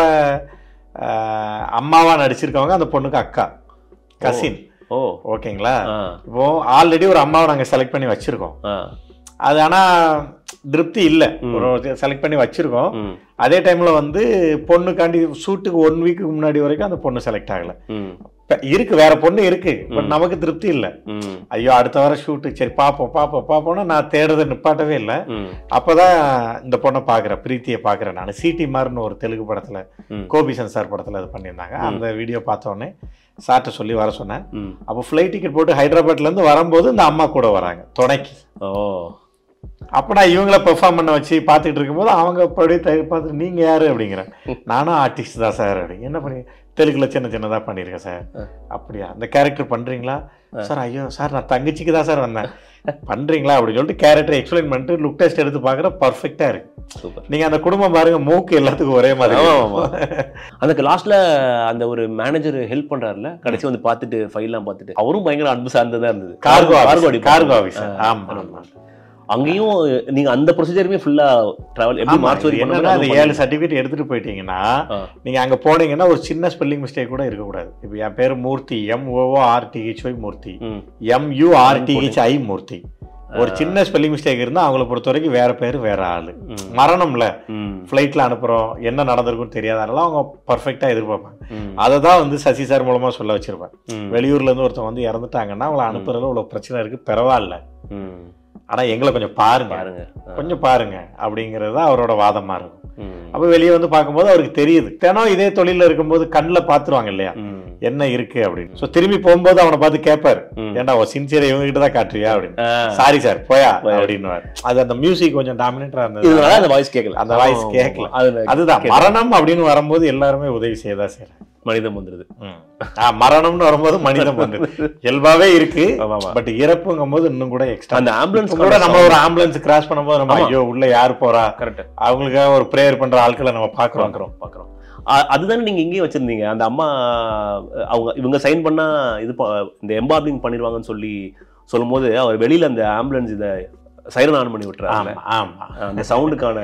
அம்மாவா நடிச்சிருக்கவங்க அந்த பொண்ணுக்கு அக்கா கசின். ஓ ஓகேங்களா. இப்போ ஆல்ரெடி ஒரு அம்மாவை நாங்கள் செலக்ட் பண்ணி வச்சிருக்கோம். அது ஆனால் திருப்தி இல்லை, ஒரு செலக்ட் பண்ணி வச்சிருக்கோம். அதே டைம்ல வந்து பொண்ணுக்காண்டி ஷூட்டுக்கு ஒன் வீக்கு முன்னாடி வரைக்கும் அந்த பொண்ணு செலக்ட் ஆகல. இருக்கு வேற பொண்ணு இருக்கு, பட் நமக்கு திருப்தி இல்லை. ஐயோ அடுத்த வாரம் ஷூட்டு சரி பாப்போம் பாப்போம் பாப்போம்னா நான் தேடுறதை நிப்பாட்டவே இல்லை. அப்பதான் இந்த பொண்ணை பாக்குறேன், பிரீத்தியை பாக்குறேன் நான். சிடி மார்னு ஒரு தெலுங்கு படத்துல கோபிசன் சார் படத்துல அது பண்ணியிருந்தாங்க. அந்த வீடியோ பார்த்தோன்னே சார்ட்ட சொல்லி வர சொன்னேன். அப்போ ஃப்ளைட் டிக்கெட் போட்டு ஹைதராபாத்ல இருந்து வரும்போது இந்த அம்மா கூட வராங்க துணைக்கு. ஓ அப்போ நான் இவங்கள பெர்ஃபார்ம் பண்ண வச்சு பார்த்துட்டு இருக்கும்போது அவங்க அப்படியே பார்த்துட்டு நீங்கள் யார் அப்படிங்கிறேன். நானும் ஆர்டிஸ்ட் தான் சார் அப்படி. என்ன பண்ணி தெலுங்குல சின்ன சின்னதாக பண்ணியிருக்கேன் சார். அப்படியா அந்த கேரக்டர் பண்ணுறீங்களா சார்? ஐயோ சார் நான் தங்கச்சிக்கு தான் சார் வந்தேன். பண்ணுறீங்களா அப்படின்னு சொல்லிட்டு கேரக்டர் எக்ஸ்பிளைன் பண்ணிட்டு லுக் டெஸ்ட் எடுத்து பார்க்குற பர்ஃபெக்டாக இருக்கு. நீங்கள் அந்த குடும்பம் பாருங்க, மூக்கு எல்லாத்துக்கும் ஒரே மாதிரி. அதுக்கு லாஸ்ட்ல அந்த ஒரு மேனேஜர் ஹெல்ப் பண்றாருல, கடைசி வந்து பார்த்துட்டு ஃபைல்லாம் பார்த்துட்டு அவரும் பயங்கர அன்பு சார்ந்ததாக இருந்தது. Cargo cargo cargo officer. ஆமாம் ஆமாம். அங்கேயும் நீங்க அந்த ப்ரொசீஜருமே ஃபுல்லா டிராவல் எப்படி மார்ச் வரைக்கும் என்னன்னா அந்த ஏழு சர்டிஃபிகேட் எடுத்துட்டு போயிட்டீங்கன்னா நீங்க அங்க போனீங்கன்னா ஒரு சின்ன ஸ்பெல்லிங் மிஸ்டேக் கூட இருக்கக்கூடாது. இப்போ என் பேர் Murthy, M O O R T H Y Murthy, M U R T H I Murthy. ஒரு சின்ன ஸ்பெல்லிங் மிஸ்டேக் இருந்தா அவங்களை பொறுத்த வரைக்கும் வேற பேரு வேற ஆளு. மரணம்ல ஃபிளைட்ல அனுப்புறோம், என்ன நடந்திருக்குன்னு தெரியாதனால அவங்க பர்ஃபெக்டா எதிர்பார்ப்பாங்க. அதை தான் வந்து சசி சார் மூலமா சொல்ல வச்சிருப்பேன். வெளியூர்ல இருந்து ஒருத்தவங்க வந்து இறந்துட்டாங்கன்னா அவங்களை அனுப்புறதுல இவ்வளவு பிரச்சனை இருக்கு, பரவாயில்ல ஆனா எங்களை கொஞ்சம் பாருங்க பாருங்க கொஞ்சம் பாருங்க அப்படிங்கிறது தான் அவரோட வாதமா இருக்கும். அப்ப வெளியே வந்து பார்க்கும்போது அவருக்கு தெரியுது. தினம் இதே தொழில இருக்கும்போது கண்ணில் பாத்துருவாங்க இல்லையா என்ன இருக்கு அப்படின்னு. சோ திரும்பி போகும்போது அவனை பார்த்து கேட்பாரு, ஏன்டா சின்சியர் இவங்க கிட்ட தான் காட்டுறியா அப்படின்னு. சாரி சார் போயா அப்படின்னு. அது அந்த மியூசிக் கொஞ்சம் டாமினேட்டரா இருந்தது, அந்த வாய்ஸ் கேட்கல அந்த வாய்ஸ் கேட்கல. அதுதான் மரணம் அப்படின்னு வரும்போது எல்லாருமே உதவி செய்யதா செய்யறாங்க. மனிதம் வந்துருது. மரணம்னு வரும்போது மனிதம் வந்துருது. இயல்பாவே இருக்கு. பட் இறப்புங்கும் போது இன்னும் கூட எக்ஸ்ட்ரா. அந்த ஆம்புலன்ஸ் கூட நம்ம ஒரு ஆம்புலன்ஸ் கிராஸ் பண்ணும்போது நம்ம ஐயோ உள்ள யாரு போறா, கரெக்ட் அவங்களுக்காக ஒரு ப்ரேயர் பண்ற ஆட்களை நம்ம பாக்குறோம் பாக்குறோம். அதுதானே நீங்க இங்கேயும் வச்சிருந்தீங்க. அந்த அம்மா அவங்க இவங்க சைன் பண்ணா இது இந்த எம்பார்பிங் பண்ணிடுவாங்கன்னு சொல்லி சொல்லும் போது அவர் வெளியில அந்த ஆம்புலன்ஸ் இதை சைரன் ஆன் பண்ணி விட்டுறாங்க. அந்த சவுண்டுக்கான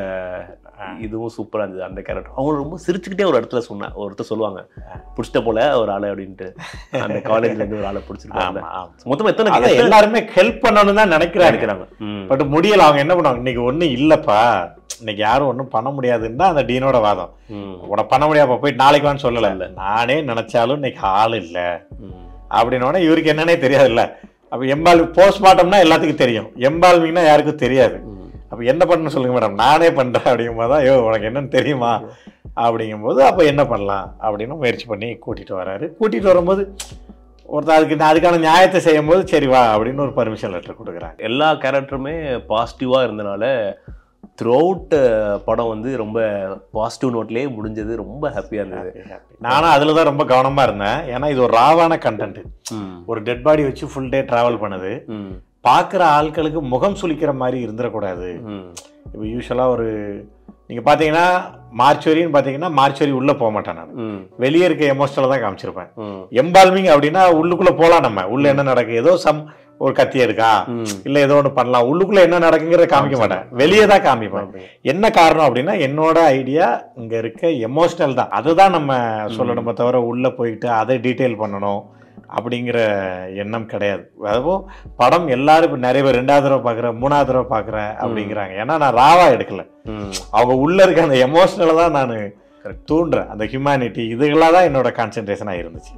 இதுவும் சூப்பரா இருந்தது அந்த கேரக்டர். அவங்க ரொம்ப சிரிச்சுக்கிட்டே ஒரு இடத்துல சொன்ன ஒருத்தர் சொல்லுவாங்க பிடிச்சிட்ட போல ஒரு ஆளை அப்படின்ட்டு. அந்த காலேஜ்ல இருந்து ஒரு ஆளை பிடிச்சிருக்காங்க. மொத்தமா எத்தனை எல்லாருமே ஹெல்ப் பண்ணணும்னு தான் நினைக்கிறாங்க. பட் முடியல. அவங்க என்ன பண்ணுவாங்க, இன்னைக்கு ஒன்னும் இல்லப்பா, இன்னைக்கு யாரும் ஒன்றும் பண்ண முடியாதுன்னு தான் அந்த டீனோட வாதம். உன பண்ண முடியாப்பா போயிட்டு நாளைக்கு வான்னு சொல்லல. இல்லை நானே நினைச்சாலும் இன்னைக்கு ஆள் இல்லை அப்படின்னோடனே இவருக்கு என்னன்னே தெரியாதுல்ல. அப்ப எம்பால் போஸ்ட்மார்ட்டம்னா எல்லாத்துக்கும் தெரியும், எம்பால்விங்னா யாருக்கும் தெரியாது. அப்போ என்ன பண்ணணும்னு சொல்லுங்க மேடம், நானே பண்ணுறேன் அப்படிங்கும்போது தான் ஐயோ உனக்கு என்னன்னு தெரியுமா அப்படிங்கும்போது அப்போ என்ன பண்ணலாம் அப்படின்னு முயற்சி பண்ணி கூட்டிகிட்டு வராரு. கூட்டிகிட்டு வரும்போது ஒருத்தர் அதுக்கு அதுக்கான நியாயத்தை செய்யும் போது சரி வா அப்படின்னு ஒரு பர்மிஷன் லெட்டர் கொடுக்குறாங்க. எல்லா கேரக்டருமே பாசிட்டிவாக இருந்தனால த்ரூ அவுட் படம் வந்து ரொம்ப பாசிட்டிவ் நோட்லேயே முடிஞ்சது. ரொம்ப ஹாப்பியாக இருந்தது. நானும் அதில் தான் ரொம்ப கவனமாக இருந்தேன். ஏன்னா இது ஒரு ராவான கண்டென்ட். ஒரு டெட் பாடி வச்சு ஃபுல் டே ட்ராவல் பண்ணுது. பார்க்குற ஆட்களுக்கு முகம் சுளிக்கிற மாதிரி இருந்துடக்கூடாது. இப்போ யூஸ்வலாக ஒரு நீங்கள் பார்த்தீங்கன்னா மார்ச்சுவரின்னு பார்த்தீங்கன்னா மார்ச்சுவரி உள்ளே போக மாட்டேன் நான். வெளியே இருக்க எமோஷனலாக தான் காமிச்சிருப்பேன். எம்பால்மிங் அப்படின்னா உள்ளுக்குள்ளே போகலாம், நம்ம உள்ள என்ன நடக்குது, ஏதோ சம் ஒரு கத்தி எடுக்கா இல்ல ஏதோ ஒன்று பண்ணலாம், உள்ளுக்குள்ள என்ன நடக்குங்கிறத காமிக்க மாட்டேன், வெளியே தான் காமிப்பேன். என்ன காரணம் அப்படின்னா என்னோட ஐடியா இங்க இருக்க எமோஷனல் தான், அதுதான் நம்ம சொல்லணுமே தவிர உள்ள போயிட்டு அதை டீட்டெயில் பண்ணணும் அப்படிங்கிற எண்ணம் கிடையாது. அதுவும் படம் எல்லாரும் இப்போ நிறைய பேர் ரெண்டாவது தடவை பார்க்குறேன் மூணாவது தடவை பார்க்குறேன் அப்படிங்கிறாங்க. ஏன்னா நான் ராவா எடுக்கல, அவங்க உள்ள இருக்க அந்த எமோஷனலை தான் நான் தூண்டுறேன். அந்த ஹியூமனிட்டி இதுகளாக தான் என்னோட கான்சென்ட்ரேஷனாக இருந்துச்சு.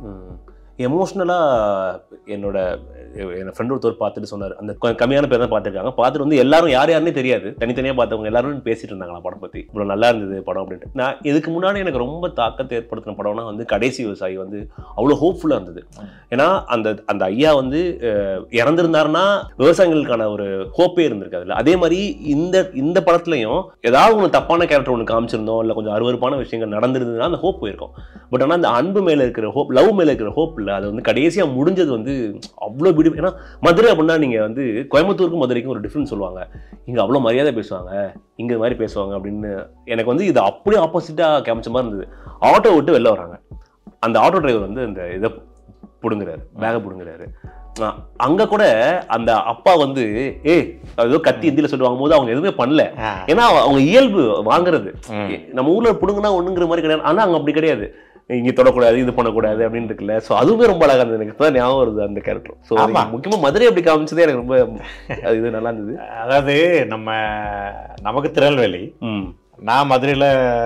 எமோஷ்னலாக என்னோட என் ஃப்ரெண்ட் ஒருத்தர் பார்த்துட்டு சொன்னார், அந்த கம்மியான பேர் தான் பார்த்துருக்காங்க, பார்த்துட்டு வந்து எல்லாரும் யார் யாருன்னே தெரியாது, தனித்தனியாக பார்த்தவங்க எல்லாரும் பேசிட்டு இருந்தாங்களா படம் பற்றி, இவ்வளோ நல்லா இருந்தது படம் அப்படின்ட்டு. நான் இதுக்கு முன்னாடி எனக்கு ரொம்ப தாக்கத்தை ஏற்படுத்தின படம்னா வந்து கடைசி விவசாயி வந்து அவ்வளோ ஹோப்ஃபுல்லாக இருந்தது. ஏன்னா அந்த அந்த ஐயா வந்து இறந்துருந்தாருன்னா விவசாயிகளுக்கான ஒரு ஹோப்பே இருந்திருக்காதுல்ல. அதே மாதிரி இந்த இந்த படத்துலையும் ஏதாவது ஒன்று தப்பான கேரக்டர் ஒன்று காமிச்சிருந்தோம், இல்லை கொஞ்சம் அருவருப்பான விஷயங்கள் நடந்திருந்ததுன்னா அந்த ஹோப் போயிருக்கும். பட் ஆனால் அந்த அன்பு மேலே இருக்கிற ஹோப், லவ் மேலே இருக்கிற ஹோப் இல்லை, அது வந்து கடைசியாக முடிஞ்சது வந்து அவ்வளோ பிடி. ஏன்னா மதுரை அப்படின்னா நீங்கள் வந்து கோயம்புத்தூருக்கும் மதுரைக்கும் ஒரு டிஃப்ரென்ஸ் சொல்லுவாங்க, இங்கே அவ்வளோ மரியாதை பேசுவாங்க, இங்கே மாதிரி பேசுவாங்க அப்படின்னு. எனக்கு வந்து இது அப்படியே ஆப்போசிட்டாக காமிச்ச மாதிரி இருந்தது. ஆட்டோ விட்டு வெளில வராங்க, அந்த ஆட்டோ டிரைவர் வந்து அந்த இதை பிடுங்குறாரு, பேகை பிடுங்குறாரு. அங்க கூட அந்த அப்பா வந்து ஏ ஏதோ கத்தி இந்தியில சொல்லுவாங்க போது அவங்க எதுவுமே பண்ணல, ஏன்னா அவங்க இயல்பு வாங்குறது. நம்ம ஊர்ல பிடுங்குனா ஒண்ணுங்கிற மாதிரி கிடையாது, ஆனா அங்க அப்படி கிடையாது, இங்க தொடக்கூடாது இது பண்ணக்கூடாது அப்படின்னு இருக்குல்ல. ஸோ அதுவுமே ரொம்ப அழகா இருந்தது, எனக்கு தான் ஞாபகம் வருது அந்த கேரக்டர். ஸோ முக்கியமா மதுரை அப்படி காமிச்சதே எனக்கு ரொம்ப இது நல்லா இருந்தது. அதாவது நம்ம நமக்கு திருநெல்வேலி, நான் மதுரையில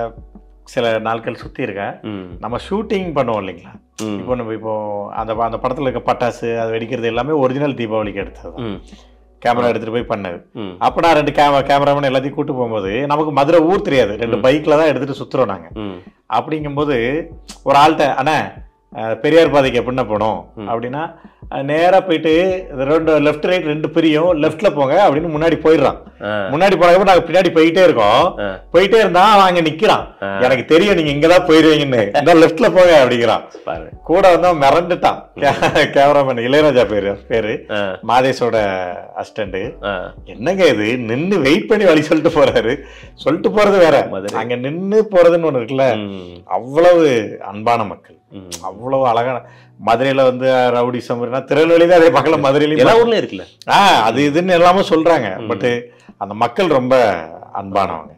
சில நாட்கள் சுற்றி இருக்கேன். நம்ம ஷூட்டிங் பண்ணுவோம் இல்லைங்களா, இப்போ நம்ம இப்போ அந்த அந்த படத்தில் இருக்க பட்டாசு அது வெடிக்கிறது எல்லாமே ஒரிஜினல் தீபாவளிக்கு எடுத்தது, கேமரா எடுத்துட்டு போய் பண்ணது. அப்போ நான் ரெண்டு கேமரா கேமராமேன் எல்லாத்தையும் கூட்டு போகும்போது நமக்கு மதுரை ஊர் தெரியாது, ரெண்டு பைக்கில் தான் எடுத்துட்டு சுற்றுறோம் நாங்கள். அப்படிங்கும்போது ஒரு ஆள்கிட்ட அண்ணா பெரியார் பாதைக்கு எப்படின்னா போனோம் அப்படின்னா நேராக போயிட்டு ரெண்டு லெஃப்ட் ரைட் ரெண்டு பிரியும், லெஃப்ட்ல போங்க அப்படின்னு முன்னாடி போயிடுறான். முன்னாடி போனதுக்கு நாங்க பின்னாடி போயிட்டே இருக்கோம், போயிட்டே இருந்தா அவன் அங்க நிக்கிறான், எனக்கு தெரியும் நீங்க இங்கதான் போயிருவீங்கன்னு, இந்த லெஃப்ட்ல போங்க அப்படிங்கிறான். கூட வந்து அவன் மிரண்டுட்டான். கேமராமேன் இளையராஜா பேரு பேரு மாதேஷோட அசிஸ்டன்ட், என்னங்க இது நின்னு வெயிட் பண்ணி வழி சொல்லிட்டு போறாரு, சொல்லிட்டு போறது வேற, அங்க நின்னு போறதுன்னு ஒண்ணு இருக்குல்ல. அவ்வளவு அன்பான மக்கள், அவ்வளவு அழகான. மதுரையில வந்து ரவுடி சம்பர்னா திருநெல்வேலி தான் அதே பக்கத்துல மதுரையில எல்லா ஊர்லயும் இருக்குல்ல, ஆஹ் அது இதுன்னு எல்லாமே சொல்றாங்க. பட் அந்த மக்கள் ரொம்ப அன்பானவங்க.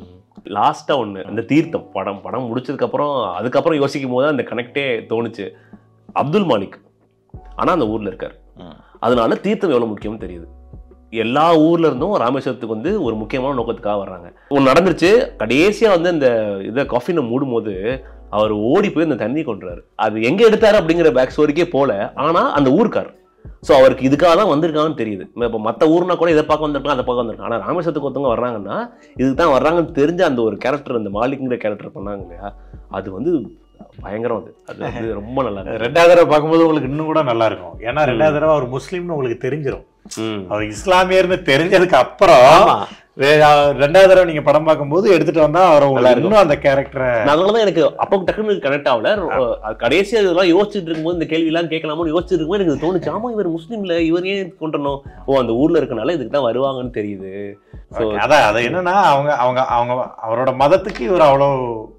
லாஸ்டா ஒண்ணு அந்த தீர்த்தம் படம் படம் முடிச்சதுக்கு அப்புறம் அதுக்கப்புறம் யோசிக்கும் போது அந்த கனெக்டே தோணுச்சு. அப்துல் மாலிக் ஆனா அந்த ஊர்ல இருக்காரு, அதனால தீர்த்தம் எவ்வளவு முக்கியம்னு தெரியுது. எல்லா ஊர்ல இருந்தும் ராமேஸ்வரத்துக்கு வந்து ஒரு முக்கியமான நோக்கத்துக்காக வர்றாங்க. ஒன்று நடந்துருச்சு, கடைசியா வந்து இந்த இதை காஃபினை மூடும் போது அவர் ஓடி போய் அந்த தண்ணி கொண்டுறாரு. அது எங்க எடுத்தாரு அப்படிங்கிற பேக் ஸ்டோரிக்கே போல, ஆனா அந்த ஊருக்கார். ஸோ அவருக்கு இதுக்காக தான் வந்திருக்காங்கன்னு தெரியுது. இப்போ மற்ற ஊர்னா கூட இதை பார்க்க வந்திருக்காங்க அதை பார்க்க வந்திருக்காங்க, ஆனால் ராமேஸ்வரத்துக்கு ஒருத்தவங்க வர்றாங்கன்னா இதுக்கு தான் வர்றாங்கன்னு தெரிஞ்ச அந்த ஒரு கேரக்டர், அந்த மாலிக்ங்கிற கேரக்டர் பண்ணாங்க இல்லையா, அது வந்து பயங்கரம். அது அது வந்து ரொம்ப நல்லா இருக்கு. ரெண்டாவது தடவை பார்க்கும்போது உங்களுக்கு இன்னும் கூட நல்லா இருக்கும், ஏன்னா ரெண்டாவது தடவை அவர் முஸ்லீம்னு உங்களுக்கு தெரிஞ்சிடும். அவர் இஸ்லாமியர்னு தெரிஞ்சதுக்கு அப்புறம் ரெண்டாவது தடவை நீங்க படம் பார்க்கும்போது எடுத்துட்டு வந்தா அவர் இன்னும் அந்த கேரக்டரை. அதனாலதான் எனக்கு அப்போ டக்குனு கனெக்ட் ஆகல. கடைசியா இதெல்லாம் யோசிச்சுட்டு இருக்கும்போது இந்த கேள்வி எல்லாம் கேட்கலாமோன்னு யோசிச்சுட்டு இருக்கும்போது எனக்கு தோணுச்சு, ஆமா இவர் முஸ்லீம்ல இவர் ஏன் கொண்டணும், ஓ அந்த ஊர்ல இருக்கனால இதுக்கு தான் வருவாங்கன்னு தெரியுது. அதான் அது என்னன்னா அவங்க அவங்க அவங்க அவரோட மதத்துக்கு இவர் அவ்வளோ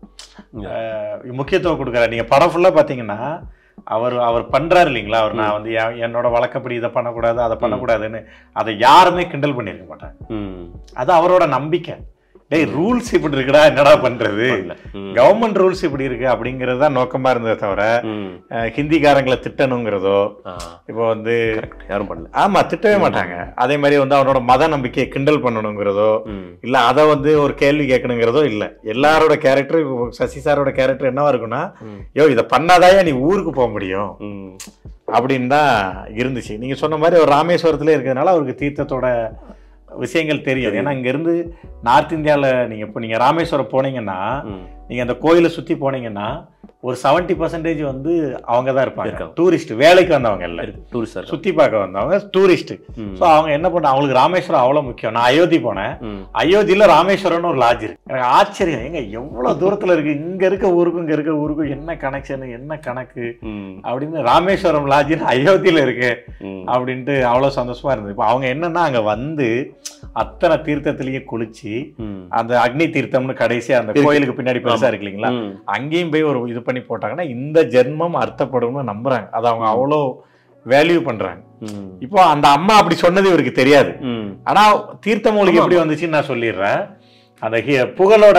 முக்கியத்துவம் கொடுக்குறாரு. நீங்க படம் ஃபுல்லா பாத்தீங்கன்னா அவர் அவர் பண்றாரு இல்லைங்களா, அவர் நான் வந்து என்னோட வழக்கப்படி இதை பண்ணக்கூடாது அதை பண்ணக்கூடாதுன்னு அதை யாருமே கிண்டல் பண்ணிருக்க மாட்டாங்க. அது அவரோட நம்பிக்கை. டேய் ரூல்ஸ் இப்படி இருக்குடா என்னடா பண்றது, கவர்மெண்ட் ரூல்ஸ் இப்படி இருக்கு அப்படிங்கிறது தான் நோக்கமா இருந்ததை தவிர ஹிந்திக்காரங்களை திட்டணுங்கிறதோ இப்போ வந்து யாரும் பண்ணல. ஆமா திட்டவே மாட்டாங்க. அதே மாதிரி வந்து அவனோட மத நம்பிக்கையை கிண்டல் பண்ணணுங்கிறதோ இல்ல அதை வந்து ஒரு கேள்வி கேட்கணுங்கிறதோ இல்ல. எல்லாரோட கேரக்டர், சசி சாரோட கேரக்டர் என்னவா இருக்குன்னா, யோ இதை பண்ணாதாயா நீ ஊருக்கு போக முடியும் அப்படின்னு தான் இருந்துச்சு. நீங்க சொன்ன மாதிரி ஒரு ராமேஸ்வரத்துல இருக்கிறதுனால அவருக்கு தீர்த்தத்தோட விஷயங்கள் தெரியும். ஏன்னா இங்க இருந்து நார்த் இந்தியாவில் நீங்க இப்போ நீங்க ராமேஸ்வரம் போனீங்கன்னா நீங்க அந்த கோயிலை சுத்தி போனீங்கன்னா ஒரு செவன்ட்டி பர்சன்டேஜ் வந்து அவங்க தான் இருப்பாங்க டூரிஸ்ட், வேலைக்கு வந்தவங்க இல்லை, டூரிஸ்ட் சுத்தி பார்க்க வந்தவங்க டூரிஸ்ட். ஸோ அவங்க என்ன பண்ண, அவங்களுக்கு ராமேஸ்வரம் அவ்வளோ முக்கியம். நான் அயோத்தி போனேன், அயோத்தியில ராமேஸ்வரம்னு ஒரு லாட்ஜ் இருக்கு. எனக்கு ஆச்சரியம், எங்க எவ்வளவு தூரத்துல இருக்கு, இங்க இருக்க ஊருக்கும் இங்க இருக்க ஊருக்கும் என்ன கனெக்ஷன், என்ன கணக்கு அப்படின்னு. ராமேஸ்வரம் லாட்ஜின்னு அயோத்தியில இருக்கு அப்படின்ட்டு அவ்வளவு சந்தோஷமா இருந்தது. இப்போ அவங்க என்னன்னா அங்க வந்து அத்தனை தீர்த்தத்திலேயே குளிச்சு அந்த அக்னி தீர்த்தம்னு கடைசி அந்த கோயிலுக்கு பின்னாடி பெருசா இருக்கு இல்லைங்களா, அங்கேயும் போய் ஒரு இது பண்ணி போட்டாங்கன்னா இந்த ஜென்மம் அர்த்தப்படும்னு நம்புறாங்க. அது அவங்க அவ்வளோ வேல்யூ பண்றாங்க. இப்போ அந்த அம்மா அப்படி சொன்னது இவருக்கு தெரியாது. ஆனா தீர்த்த மூலிகை எப்படி வந்துச்சுன்னு நான் சொல்லிடுறேன். அந்த புகழோட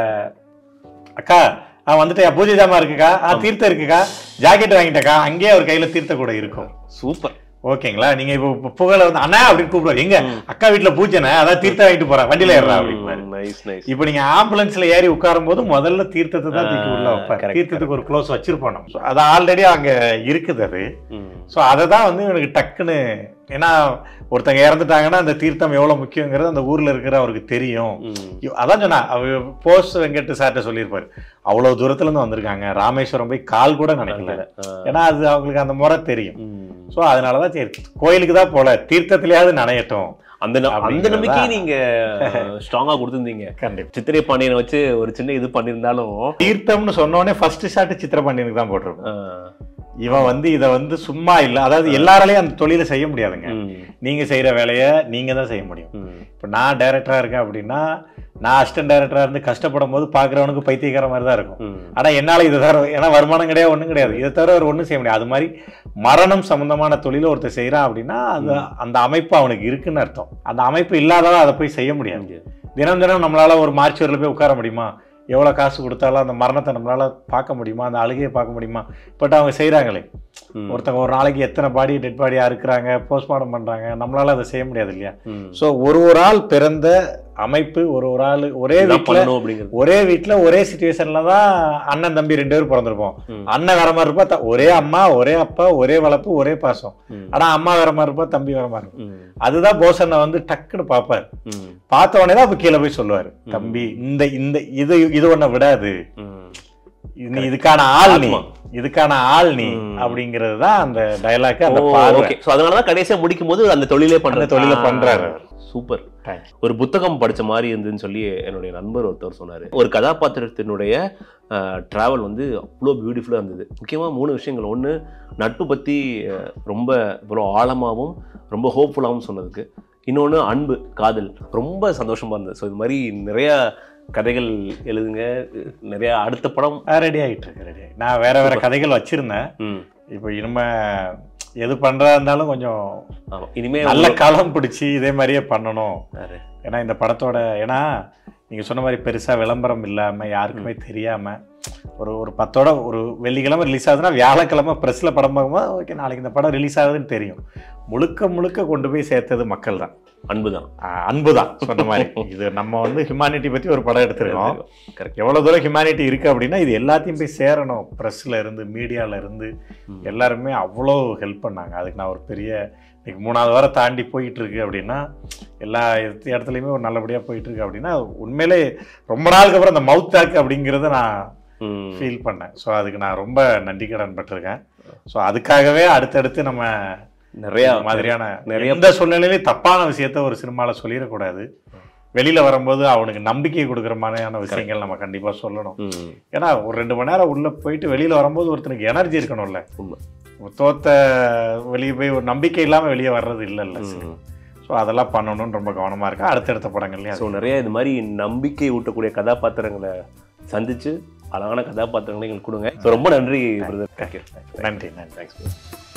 அக்கா நான் வந்துட்டேன், பூஜை ஜாமா இருக்குக்கா, தீர்த்தம் இருக்குக்கா, ஜாக்கெட் வாங்கிட்டக்கா, அங்கேயே அவர் கையில தீர்த்த கூட இருக்கும். சூப்பர். ஓகேங்களா, நீங்க இப்போ புகழ வந்து அண்ணா அப்படின்னு கூப்பிடுவாரு, எங்க அக்கா வீட்டுல பூஜைன அதான் தீர்த்தம் வாங்கிட்டு போறேன், வண்டியில ஏறா அப்படின்னு. இப்ப நீங்க ஆம்புலன்ஸ்ல ஏறி உட்காரும் போது முதல்ல தீர்த்தத்தை தான் தூக்கி உள்ள வைப்பாரு. தீர்த்தத்துக்கு ஒரு க்ளோஸ் வச்சிருப்போம். அது ஆல்ரெடி அங்க இருக்குது அது. ஸோ அதை தான் வந்து எனக்கு டக்குன்னு, ஏன்னா ஒருத்தங்க இறந்துட்டாங்கன்னா அந்த தீர்த்தம் எவ்வளவு முக்கியங்கிறது அந்த ஊர்ல இருக்கிற அவருக்கு தெரியும். அதான் சொன்னா அவர் போஸ் வெங்கட் சார்ட்ட சொல்லியிருப்பாரு, அவ்வளவு தூரத்துல இருந்து வந்திருக்காங்க, ராமேஸ்வரம் போய் கால் கூட நினைக்கல, ஏன்னா அது அவங்களுக்கு அந்த முறை தெரியும். ஸோ அதனாலதான் சரி கோயிலுக்கு தான் போல, தீர்த்தத்திலேயாவது நனையட்டும். அந்த அந்த நம்பிக்கையை நீங்க ஸ்ட்ராங்கா கொடுத்துருந்தீங்க. கண்டிப்பா சித்திரை பாண்டியனை வச்சு ஒரு சின்ன இது பண்ணியிருந்தாலும் தீர்த்தம்னு சொன்னோடனே ஃபர்ஸ்ட் ஷாட் சித்திரை பாண்டியனுக்கு தான் போட்டிருக்கோம். இவன் வந்து இதை வந்து சும்மா இல்லை, அதாவது எல்லாராலையும் அந்த தொழிலை செய்ய முடியாதுங்க. நீங்க செய்யற வேலையை நீங்க தான் செய்ய முடியும். இப்போ நான் டைரக்டரா இருக்கேன் அப்படின்னா நான் அசிஸ்டன்ட் டைரக்டரா இருந்து கஷ்டப்படும் போது பாக்குறவனுக்கு பைத்தியக்கார மாதிரி தான் இருக்கும். ஆனா என்னால இதை தவிர, ஏன்னா வருமானம் கிடையாது, ஒண்ணும் கிடையாது, இதை தவிர அவர் ஒன்றும் செய்ய முடியாது. அது மாதிரி மரணம் சம்பந்தமான தொழில ஒருத்தர் செய்யறான் அப்படின்னா அது அந்த அமைப்பு அவனுக்கு இருக்குன்னு அர்த்தம். அந்த அமைப்பு இல்லாதவன் அதை போய் செய்ய முடியாது. தினம் தினம் நம்மளால ஒரு மார்ச்சுவரில் போய் உட்கார முடியுமா, எவ்வளோ காசு கொடுத்தாலும் அந்த மரணத்தை நம்மளால பார்க்க முடியுமா, அந்த அழுகையை பார்க்க முடியுமா? பட் அவங்க செய்கிறாங்களே, ஒருத்தவங்க ஒரு நாளைக்கு எத்தனை பாடி டெட் பாடியாக இருக்கிறாங்க, போஸ்ட்மார்ட்டம் பண்ணுறாங்க, நம்மளால அதை செய்ய முடியாது இல்லையா? ஸோ ஒரு ஒரு ஆள் பிறந்த அமைப்பு, ஒரு ஒரு ஆள் ஒரே வீட்டில் ஒரே வீட்டில் ஒரே சுச்சுவேஷன்ல தான் அண்ணன் தம்பி ரெண்டு பேரும் பிறந்திருப்போம். அண்ணன் வேற மாதிரி இருப்பா, ஒரே அம்மா ஒரே அப்பா ஒரே வளர்ப்பு ஒரே பாசம். ஆனா அம்மா வேற மாதிரி இருப்பா, தம்பி வேற மாதிரி இருக்கும். அதுதான் போசனை வந்து டக்குன்னு பார்ப்பாரு. பார்த்த உடனே தான் அப்ப கீழே போய் சொல்லுவாரு, தம்பி இந்த இந்த இது இது ஒன்ன விடாது, நீ இதுக்கான ஆள், நீ இதுக்கான ஆள் நீ அப்படிங்கிறது தான் அந்த டயலாக். அந்த பார்வை. அதனாலதான் கடைசியா முடிக்கும் போது அந்த தொழிலே பண்ற தொழில பண்றாரு. சூப்பர். ஒரு புத்தகம் படிச்ச மாதிரி இருந்துன்னு சொல்லி என்னுடைய நண்பர் ஒருத்தர் சொன்னாரு. ஒரு கதாபாத்திரத்தினுடைய டிராவல் வந்து அவ்வளோ பியூட்டிஃபுல்லா இருந்தது. முக்கியமா மூணு விஷயங்கள். ஒன்று, நட்பு பத்தி ரொம்ப இவ்வளோ ஆழமாகவும் ரொம்ப ஹோப்ஃபுல்லாகவும் சொன்னதுக்கு. இன்னொன்று, அன்பு, காதல். ரொம்ப சந்தோஷமா இருந்தது. ஸோ இது மாதிரி நிறைய கதைகள் எழுதுங்க, நிறைய அடுத்த படம் ரெடி ஆகிட்டு இருக்கு. ரெடி ஆகி நான் வேற வேற கதைகள் வச்சிருந்தேன். இப்போ இனிமே எது பண்றா இருந்தாலும் கொஞ்சம் இனிமே நல்ல காலம் பிடிச்சி இதே மாதிரியே பண்ணணும். ஏன்னா இந்த படத்தோட, ஏன்னா நீங்க சொன்ன மாதிரி பெருசா விளம்பரம் இல்லாம யாருக்குமே தெரியாம ஒரு ஒரு பத்தோட ஒரு வெள்ளிக்கிழமை ரிலீஸ் ஆகுதுன்னா வியாழக்கிழமை ப்ரெஸ்ல படம் பார்க்கும்போது ஓகே நாளைக்கு இந்த படம் ரிலீஸ் ஆகுதுன்னு தெரியும். முழுக்க முழுக்க கொண்டு போய் சேர்த்தது மக்கள் தான், அன்பு தான். அன்பு தான் சொன்ன மாதிரி. இது நம்ம வந்து ஹியூமானிட்டி பத்தி ஒரு படம் எடுத்திருக்கோம். எவ்வளவு தூரம் ஹியூமானிட்டி இருக்கு அப்படின்னா இது எல்லாத்தையும் போய் சேரணும். ப்ரெஸ்ல இருந்து மீடியால இருந்து எல்லாருமே அவ்வளோ ஹெல்ப் பண்ணாங்க. அதுக்கு நான் ஒரு பெரிய, இன்னைக்கு மூணாவது வாரம் தாண்டி போயிட்டு இருக்கு அப்படின்னா எல்லா இடத்துலையுமே ஒரு நல்லபடியா போயிட்டு இருக்கு அப்படின்னா உண்மையிலே ரொம்ப நாளுக்கு அப்புறம் அந்த மவுத் டாக் அப்படிங்கிறத நான் ஃபீல் பண்ணேன். ஸோ அதுக்கு நான் ரொம்ப நன்றி கடன் பட்டிருக்கேன். ஸோ அதுக்காகவே அடுத்தடுத்து நம்ம நிறைய மாதிரியான நிறைய எந்த சூழ்நிலையிலையும் தப்பான விஷயத்த ஒரு சினிமாவில் சொல்லிடக்கூடாது. வெளியில வரும்போது அவனுக்கு நம்பிக்கை கொடுக்குற மாதிரியான விஷயங்கள் நம்ம கண்டிப்பா சொல்லணும். ஏன்னா ஒரு ரெண்டு மணி நேரம் உள்ள போயிட்டு வெளியில வரும்போது ஒருத்தனுக்கு எனர்ஜி இருக்கணும்ல. தோத்த வெளியே போய் ஒரு நம்பிக்கை இல்லாம வெளியே வர்றது இல்லைல்ல. ஸோ அதெல்லாம் பண்ணணும்னு ரொம்ப கவனமா இருக்கேன் அடுத்தடுத்த படங்கள்லயும். ஸோ நிறைய இது மாதிரி நம்பிக்கை ஊட்டக்கூடிய கதாபாத்திரங்களை சந்திச்சு அழகான கதாபாத்திரங்களை எங்களுக்கு கொடுங்க. ஸோ ரொம்ப நன்றி. நன்றி நன்றி தேங்க்ஸ்.